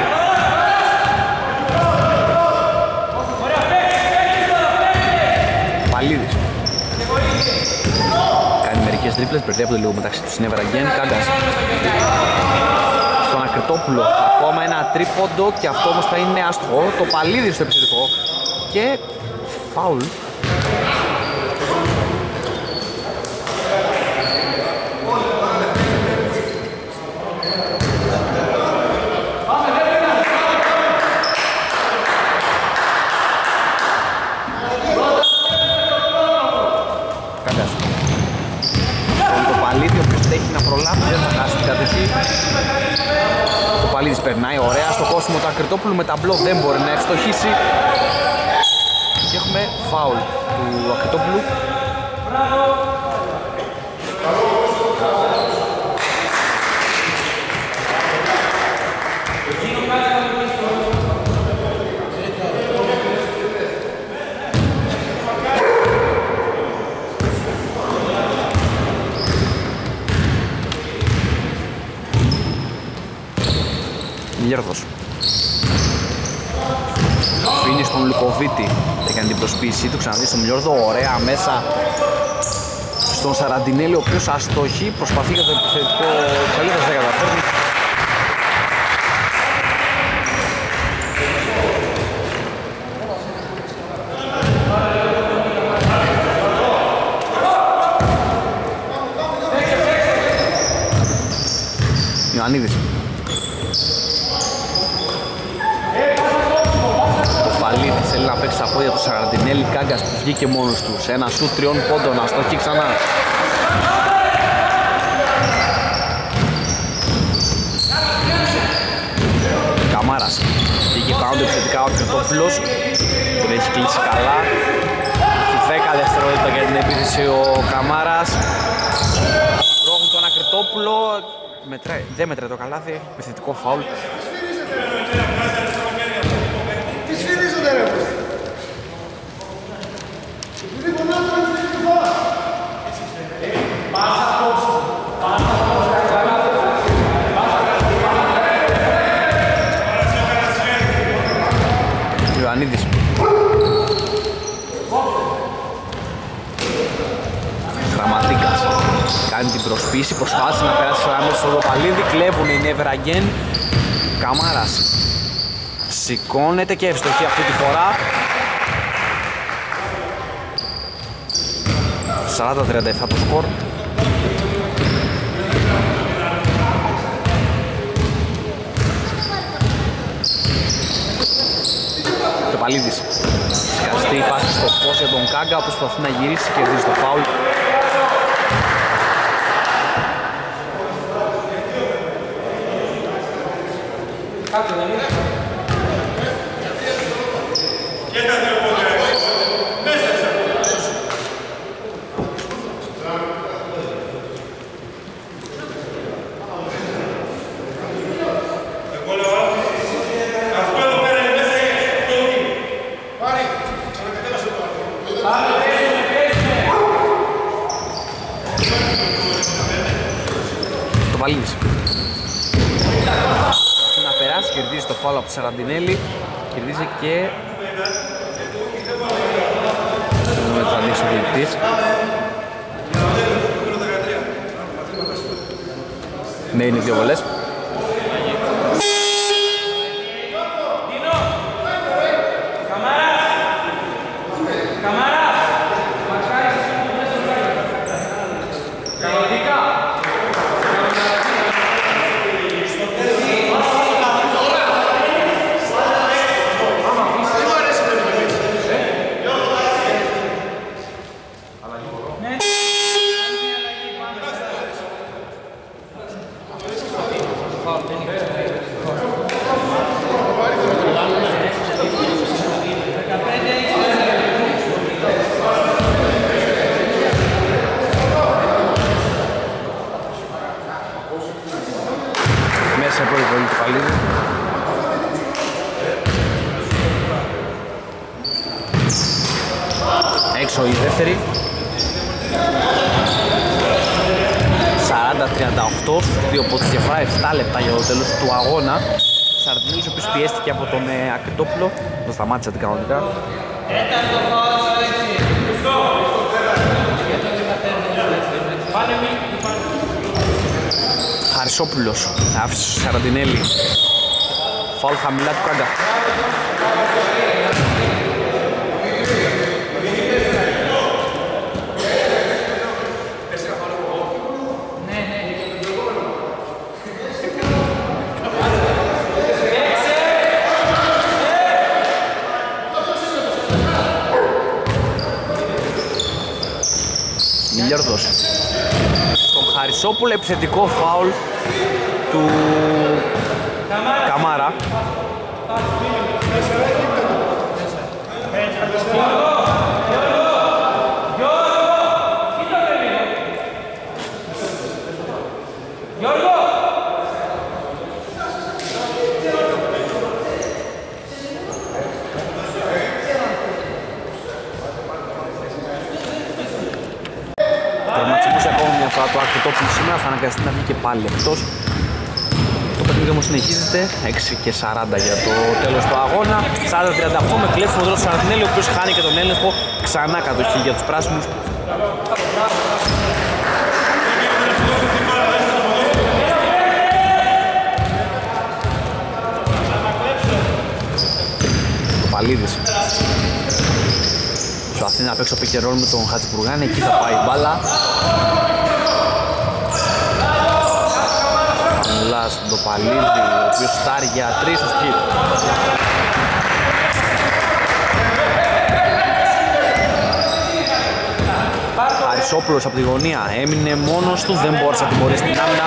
Παλίδης. Κάνει μερικές τρίπλες, μπερδεύονται λίγο μεταξύ του Νευραγγέν. Κάγκας στον Ακριτόπουλο, ακόμα ένα τρίποντο και αυτό όμως θα είναι άστοχο. Το Παλίδη στο επιθετικό και φάουλ. Δεν θα χάσει την κατοχή. Το Παλίδης περνάει ωραία στο κόσμο του Ακριτόπουλου, με ταμπλό δεν μπορεί να ευστοχίσει και έχουμε φάουλ του Ακριτόπουλου. Μιλιόρδος αφήνει στον Λουκοβίτη, έκανε την προσπίση του, ξαναδεί στον Μιλιόρδο, ωραία μέσα στον Σαραντινέλη, ο οποίος αστοχεί, προσπαθεί για το επιθετικό, Ψαλίδας δεν καταφέρνει. Ιωαννίδης. Θέλει να παίξει τα πόδια του Σαραντινέλη. Κάγκας που βγήκε μόνος του σε ένα σου 3 πόντων, αστοχή ξανά. Καμάρας βγήκε πάνω του επιθετικά ο Ακριτόπουλος, δεν έχει κλείσει καλά. Έχει 10 δευτερόλεπτα για την επίθεση ο Καμάρας. Πρόχνει τον Ακριτόπουλο, δεν μετράει το καλάθι, επιθετικό φάουλ. Ιωαννίδης. Γραμματίκας κάνει την προσπίση, προσπάθησε να περάσει μέσα στο Παλίδη, κλέβουν οι Νευραγγέν. Καμάρας σηκώνεται και ευστοχή αυτή τη φορά. 40-37 το σκορ. Το Παλίδης σκαστεί η πάση στο πώς για τον Κάγκα, όπως προσπαθεί να γυρίσει και κερδίζει το φάουλ. Παλίδης να περάσει, κερδίζει το φάουλ από τη Σαραντινέλη, κερδίζει και θα ανοίξει ο διαιτητής. Ναι, είναι 2 βολές. Μέσα πρώτη βολή του Παλίδη. Έξω η δεύτερη. 40-38, δύο από τη διαφορά, 7 λεπτά για το τέλος του αγώνα. Σαρδινίλης, ο οποίος πιέστηκε από τον Ακριτόπουλο, το σταμάτησε την κανονικά. Χαρισόπουλος, άφησε στο Σαραντινέλη. Φαουλ χαμηλά του Κάγκα. Μιλιόρδος στον Χαρισόπουλο, επιθετικό φάουλ του Καμάρα. Το Ακριτόπουλο σήμερα θα αναγκαστεί να βγει και πάλι εκτός. Το παιχνίδι όμως συνεχίζεται, 6 και 40 για το τέλος του αγώνα. 40-38 με κλέψιμο δρόμο του Σαραντινέλη, ο οποίος χάνει και τον έλεγχο. Ξανά κατοχή για τους πράσινους. Το Παλίδης προσπαθεί να παίξει ο pick and roll με τον Χατζηπουργάνη, εκεί θα πάει η μπάλα. Λάς τον Παλίδη, ο οποίος στάρει για 3 στο σκύπ. Χαρισόπουλος από τη γωνία, έμεινε μόνος του, δεν μπόρεσε να τιμωρήσει την άμυνα.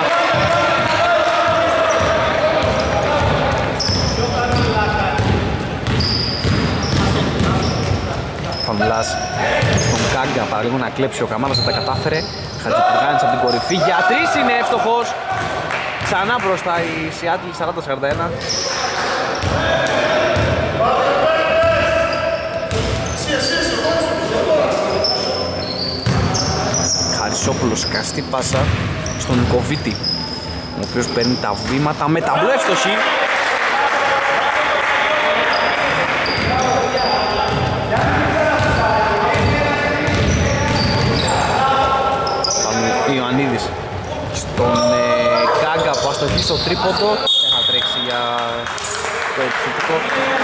Φαμιλάς στον Κάγκα, παραλίγο να κλέψει ο Καμάρας, δεν τα κατάφερε. Χατζηπουργάνης από την κορυφή, για 3 είναι εύστοχος. Ξανά μπροστά η Σιάτλ, 40-41. Χαρισόπουλος, καστή πάσα στον Νικοβίτη, ο οποίος παίρνει τα βήματα με ταμπλό εύστοχη. Ιωαννίδης στον Κάγκα που αστοχεί στο τρίποντο, δεν θα τρέξει για το επιθετικό.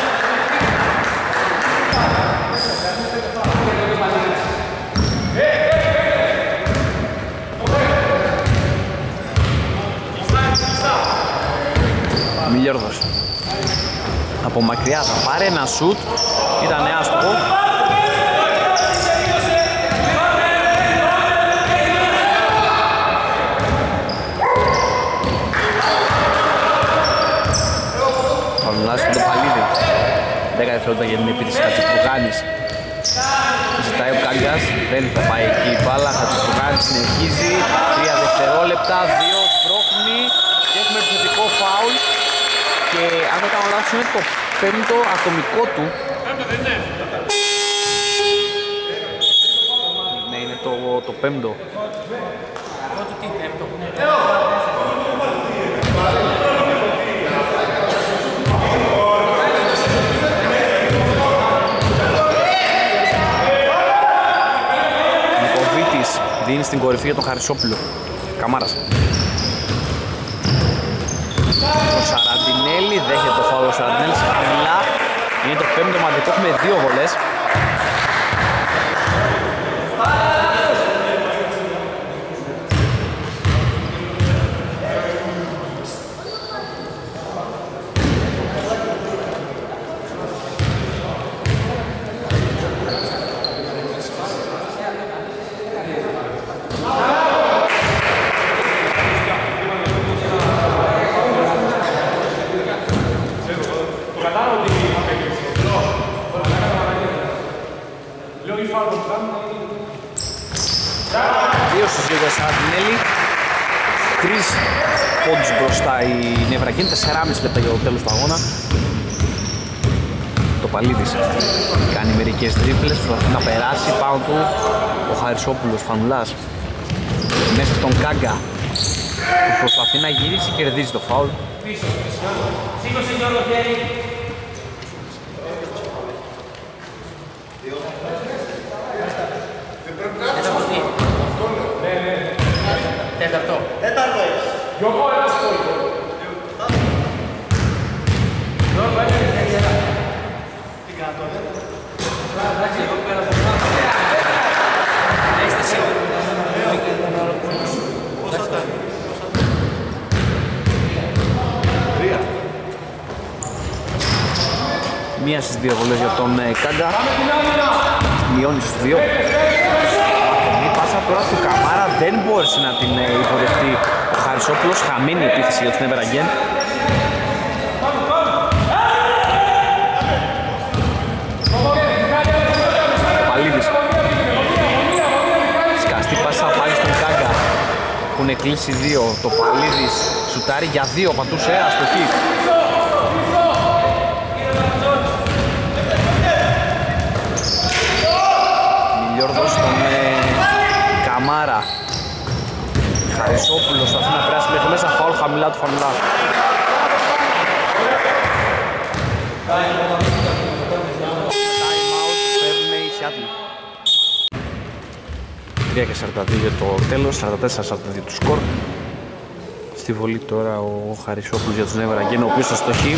Μιλιόρδος από μακριά θα πάρει ένα σουτ, ήταν άστοχο. Και το Παλίδη, 10 δευτερόλεπτα για την επίθεση Χατζηπουργάνης. Ζητάει ο Κάγκας, δεν θα πάει εκεί η μπάλα. Χατζηπουργάνης συνεχίζει, 3 δευτερόλεπτα, 2 σπρώχνει και έχουμε επιθετικό φάουλ. Και αν δεν κάνω λάθος είναι το 5ο ατομικό του. Ναι, είναι το 5ο. Δίνει στην κορυφή για τον Χαρισόπουλο. Καμάρας. Ο Σαραντινέλη δέχεται το φάουλ. Ο Σαραντινέλης χαμηλά. Είναι το 5ο μαντικό, έχουμε 2 βολές. στους 2 για Σαραντινέλη. 3 πόντους μπροστά η Νευραγγέν, 4,5 λεπτά για το τέλος του αγώνα. Το Παλίδης κάνει μερικές τρίπλες, προσπαθεί να περάσει πάνω του ο Χαρισόπουλος, Φανουλάς μέσα στον Κάγκα που προσπαθεί να γυρίσει, κερδίζει το φάουλ. Σήκωσε Γιώργο χέρι. Τέταρτο. Τέταρτο έχεις. Γιώργο, ένας πόλη. Γιώργο, έλα. Τι κάνω τώρα. Εντάξει, εδώ πέρα θα πάω. Είστε σίγουροι. Πόσα τα. Μία στις 2 βολές για τον Κάγκα. Μειώνει στους 2. Η πάσα τώρα του Καμάρα δεν μπόρεσε να την υποδεχτεί ο Χαρισόπουλος. Χαμένη επίθεση για τους Νεβεραγγέν. Ο Παλίδης. Σκαστή πάσα πάλι στον Κάγκα. Έχουν κλείσει 2. Το Παλίδης σουτάρει για 2. Πατούσε αστοχή. Μιλιόρδος στον Καμάρα. Χαρισόπουλος αφήνει να περάσει μέχρι μέσα, φάουλ χαμηλά του Φανουλά. Time out, παίρνει η Σιάτλ. 3 και 42 για το τέλος, 44-42 του σκορ. Στη βολή τώρα ο Χαρισόπουλος για τους Νεβεραγγέν, ο οποίος θα στοχεί.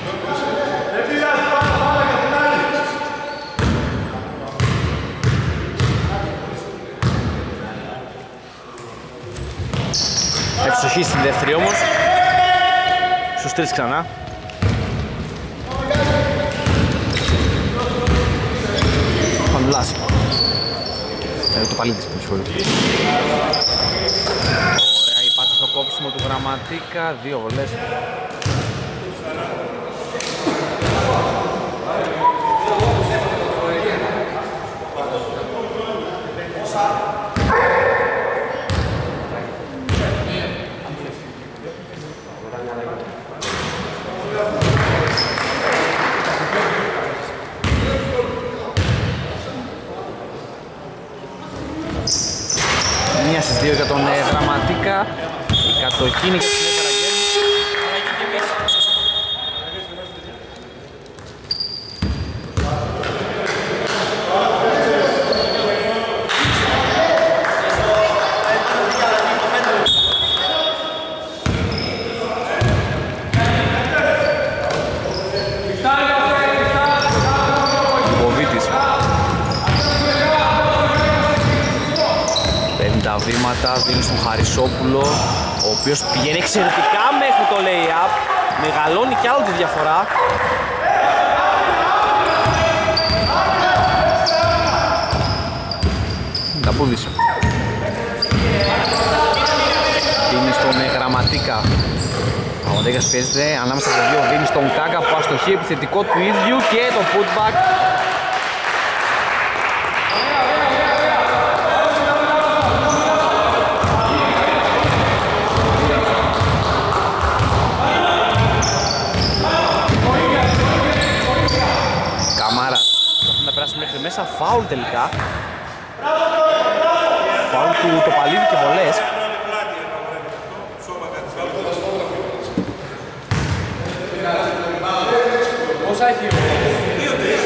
Ευστοχή στην δεύτερη όμως. Στους 3 ξανά. Φανουλάς. Το Παλίδης που με συγχωρεί. Ωραία η πάτη στο κόψιμο του Γραμματίκα. 2 βολές. Μία στις 2 για τον Γραμματίκα. Η κατοχή είναι για τους Νεβεραγγέν. Βήματα, δίνει στον Χαρισόπουλο, ο οποίος πηγαίνει εξαιρετικά μέχρι το lay-up, μεγαλώνει κι άλλο τη διαφορά. Καπούδης. Δίνει στον Γραμματίκα. Ο Γραμματίκας πιέζεται ανάμεσα στα 2, δίνει στον Κάγκα που αστοχεί, επιθετικό του ίδιου και το putback. Μέσα φάουλ τελικά. Φάουλ του το Παλίδη και βολές. Πόσα έχει ο 2-3.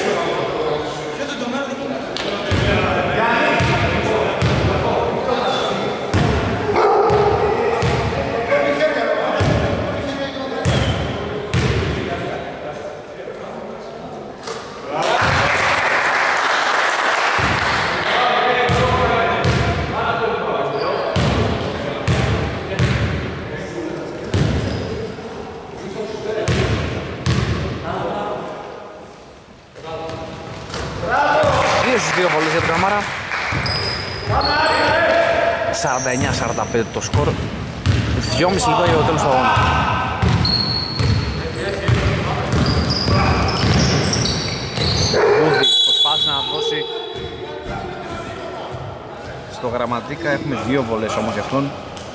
Δύο βολές για τον Καμάρα. 49-45 το σκορ. 2,5 λεπτά για το τέλος του αγώνα. Βούδη προσπάθησε να δώσει στο Γραμματίκα, έχουμε 2 βολές όμως για αυτόν.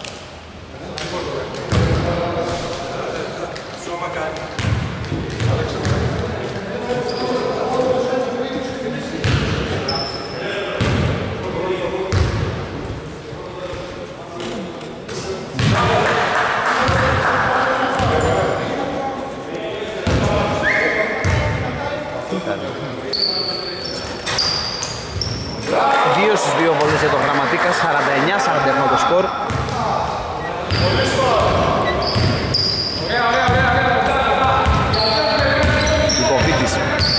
Δύο στις 2 βολές για το Γραμματίκα, 49-41 το σκορ. Λουκοβίτης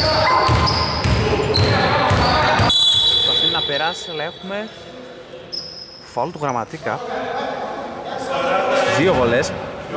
προσπαθεί να περάσει, αλλά έχουμε φάουλ του Γραμματίκα. 2 βολές.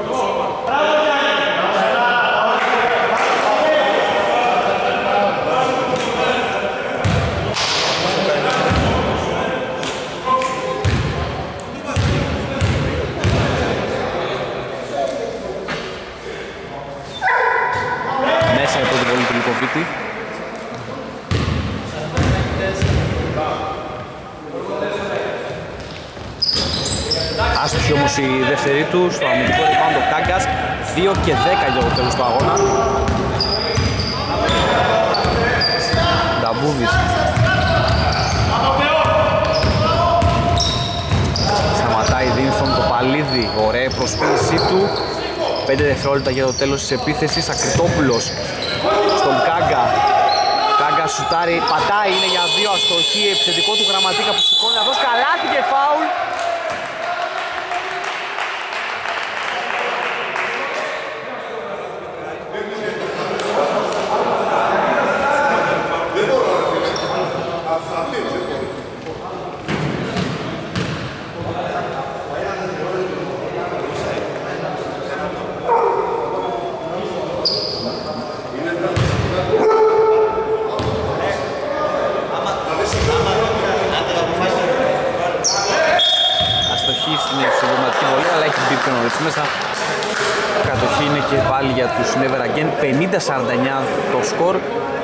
Άστοχη όμως η δεύτερη του στο αμυντικό rebound ο Κάγκας. 2 και 10 για το τέλος του αγώνα. Νταμπούδης σταματάει, δίνει στον Τοπαλίδη. Ωραία προσποίησή του. 5 δευτερόλεπτα για το τέλος της επίθεσης. Ακριτόπουλος στον Κάγκα. Κάγκα σουτάρει, πατάει, είναι για 2 αστοχή. Επιθετικό του Γραμματίκα που σηκώνει αυτός. Καλάθι και φάουλ. Μέσα. Κατοχή είναι και πάλι για τους Never Again. 50-49 το σκορ.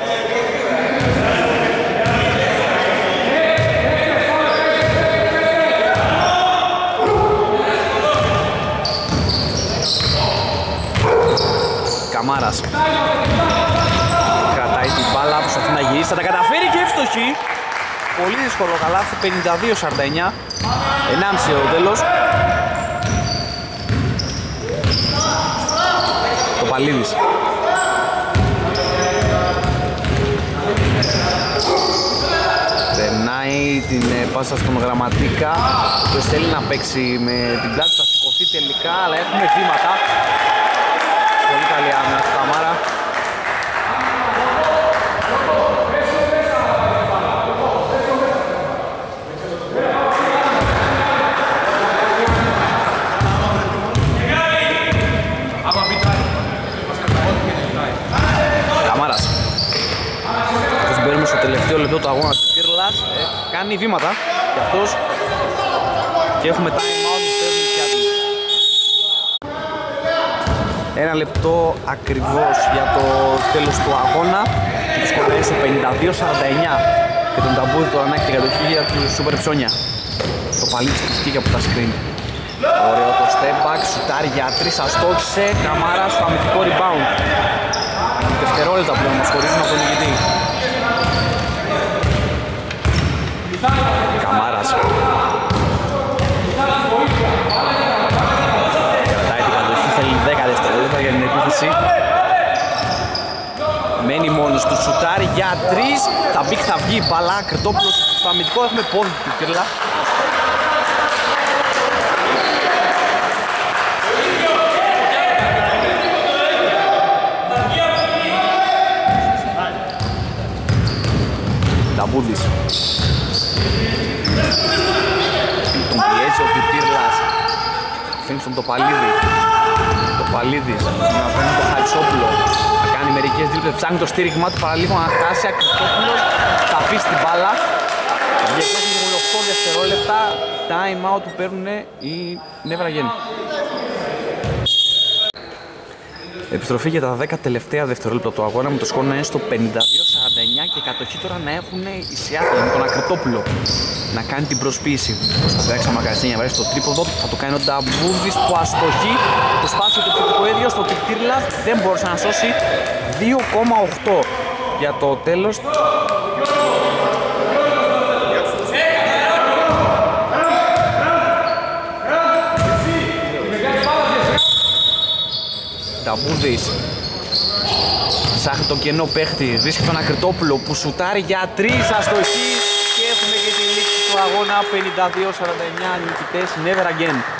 Καμάρας κρατάει την μπάλα, προσπαθεί να γυρίσει, θα τα καταφέρει και εύστοχη. Πολύ δύσκολο καλάθι, 52-49. 1,5 το τέλος. Παλίδης. Περνάει την πάσα στον Γραμματίκα, ο οποίος θέλει να παίξει με την πλάτη, θα σηκωθεί τελικά, αλλά έχουμε βήματα. Πολύ καλή άμυνα του Καμάρα. Τελευταίο λεπτό του αγώνα του Τύρλας, κάνει βήματα και αυτός και έχουμε time out που παίρνει πια του. 1 λεπτό ακριβώς για το τέλος του αγώνα και το σκορ στο 52-49 και τον Ταμπούδη τώρα να έχει την κατοχή για του Σούπερ Ψώνια. Το παλίτσι του βγήκε από τα screen. Ωραίο το step back, σουτάρει για 3, αστόχισε, Καμάρα στο αμυντικό rebound. Δευτερόλεπτα πλέον μας χωρίζουν από τον νικητή. Καμάρας κρατάει την κατοχή, θέλει 10 δευτερόλεπτα για την επίθεση. Μένει μόνος του, σουτάρει για 3, θα μπει, θα βγει η μπάλα. Κρετόπουλος στο αμυντικό, έχουμε πόδι του Κύρλα. Ταμπούδης τον πιέζει ο Πιπύρλας, αφήνει στον Τοπαλίδη. Τοπαλίδης να παίρνει το Χαρισόπουλο, θα κάνει μερικές δίληπτες, ψάχνει το στήριγμα του, παραλίγο να χάσει. Ακριτόπουλος θα αφήσει την μπάλα. Διακόψει 8 δευτερόλεπτα, time out που παίρνουν οι Never Again. Επιστροφή για τα 10 τελευταία δευτερόλεπτα του αγώνα, με το σκορ να είναι στο 52-49 και κατοχή τώρα να έχουν οι Σιάτλοι με τον Ακριτόπουλο να κάνει την προσποίηση. Θα ξαμακαριστεί να βάλει στο τρίποδο, θα το κάνει ο Νταμπούδης που αστοχεί. Το σπάσει το επιθετικό έδιο στο Τικτήρλας, δεν μπορούσε να σώσει. 2,8 για το τέλος. Νταμπούδης ψάχνει τον κενό παίχτη, βρίσκει τον Ακριτόπουλο που σουτάρει για 3 αστοχή και έχουμε και τη λήξη του αγώνα. 52-49 νικητές, never again.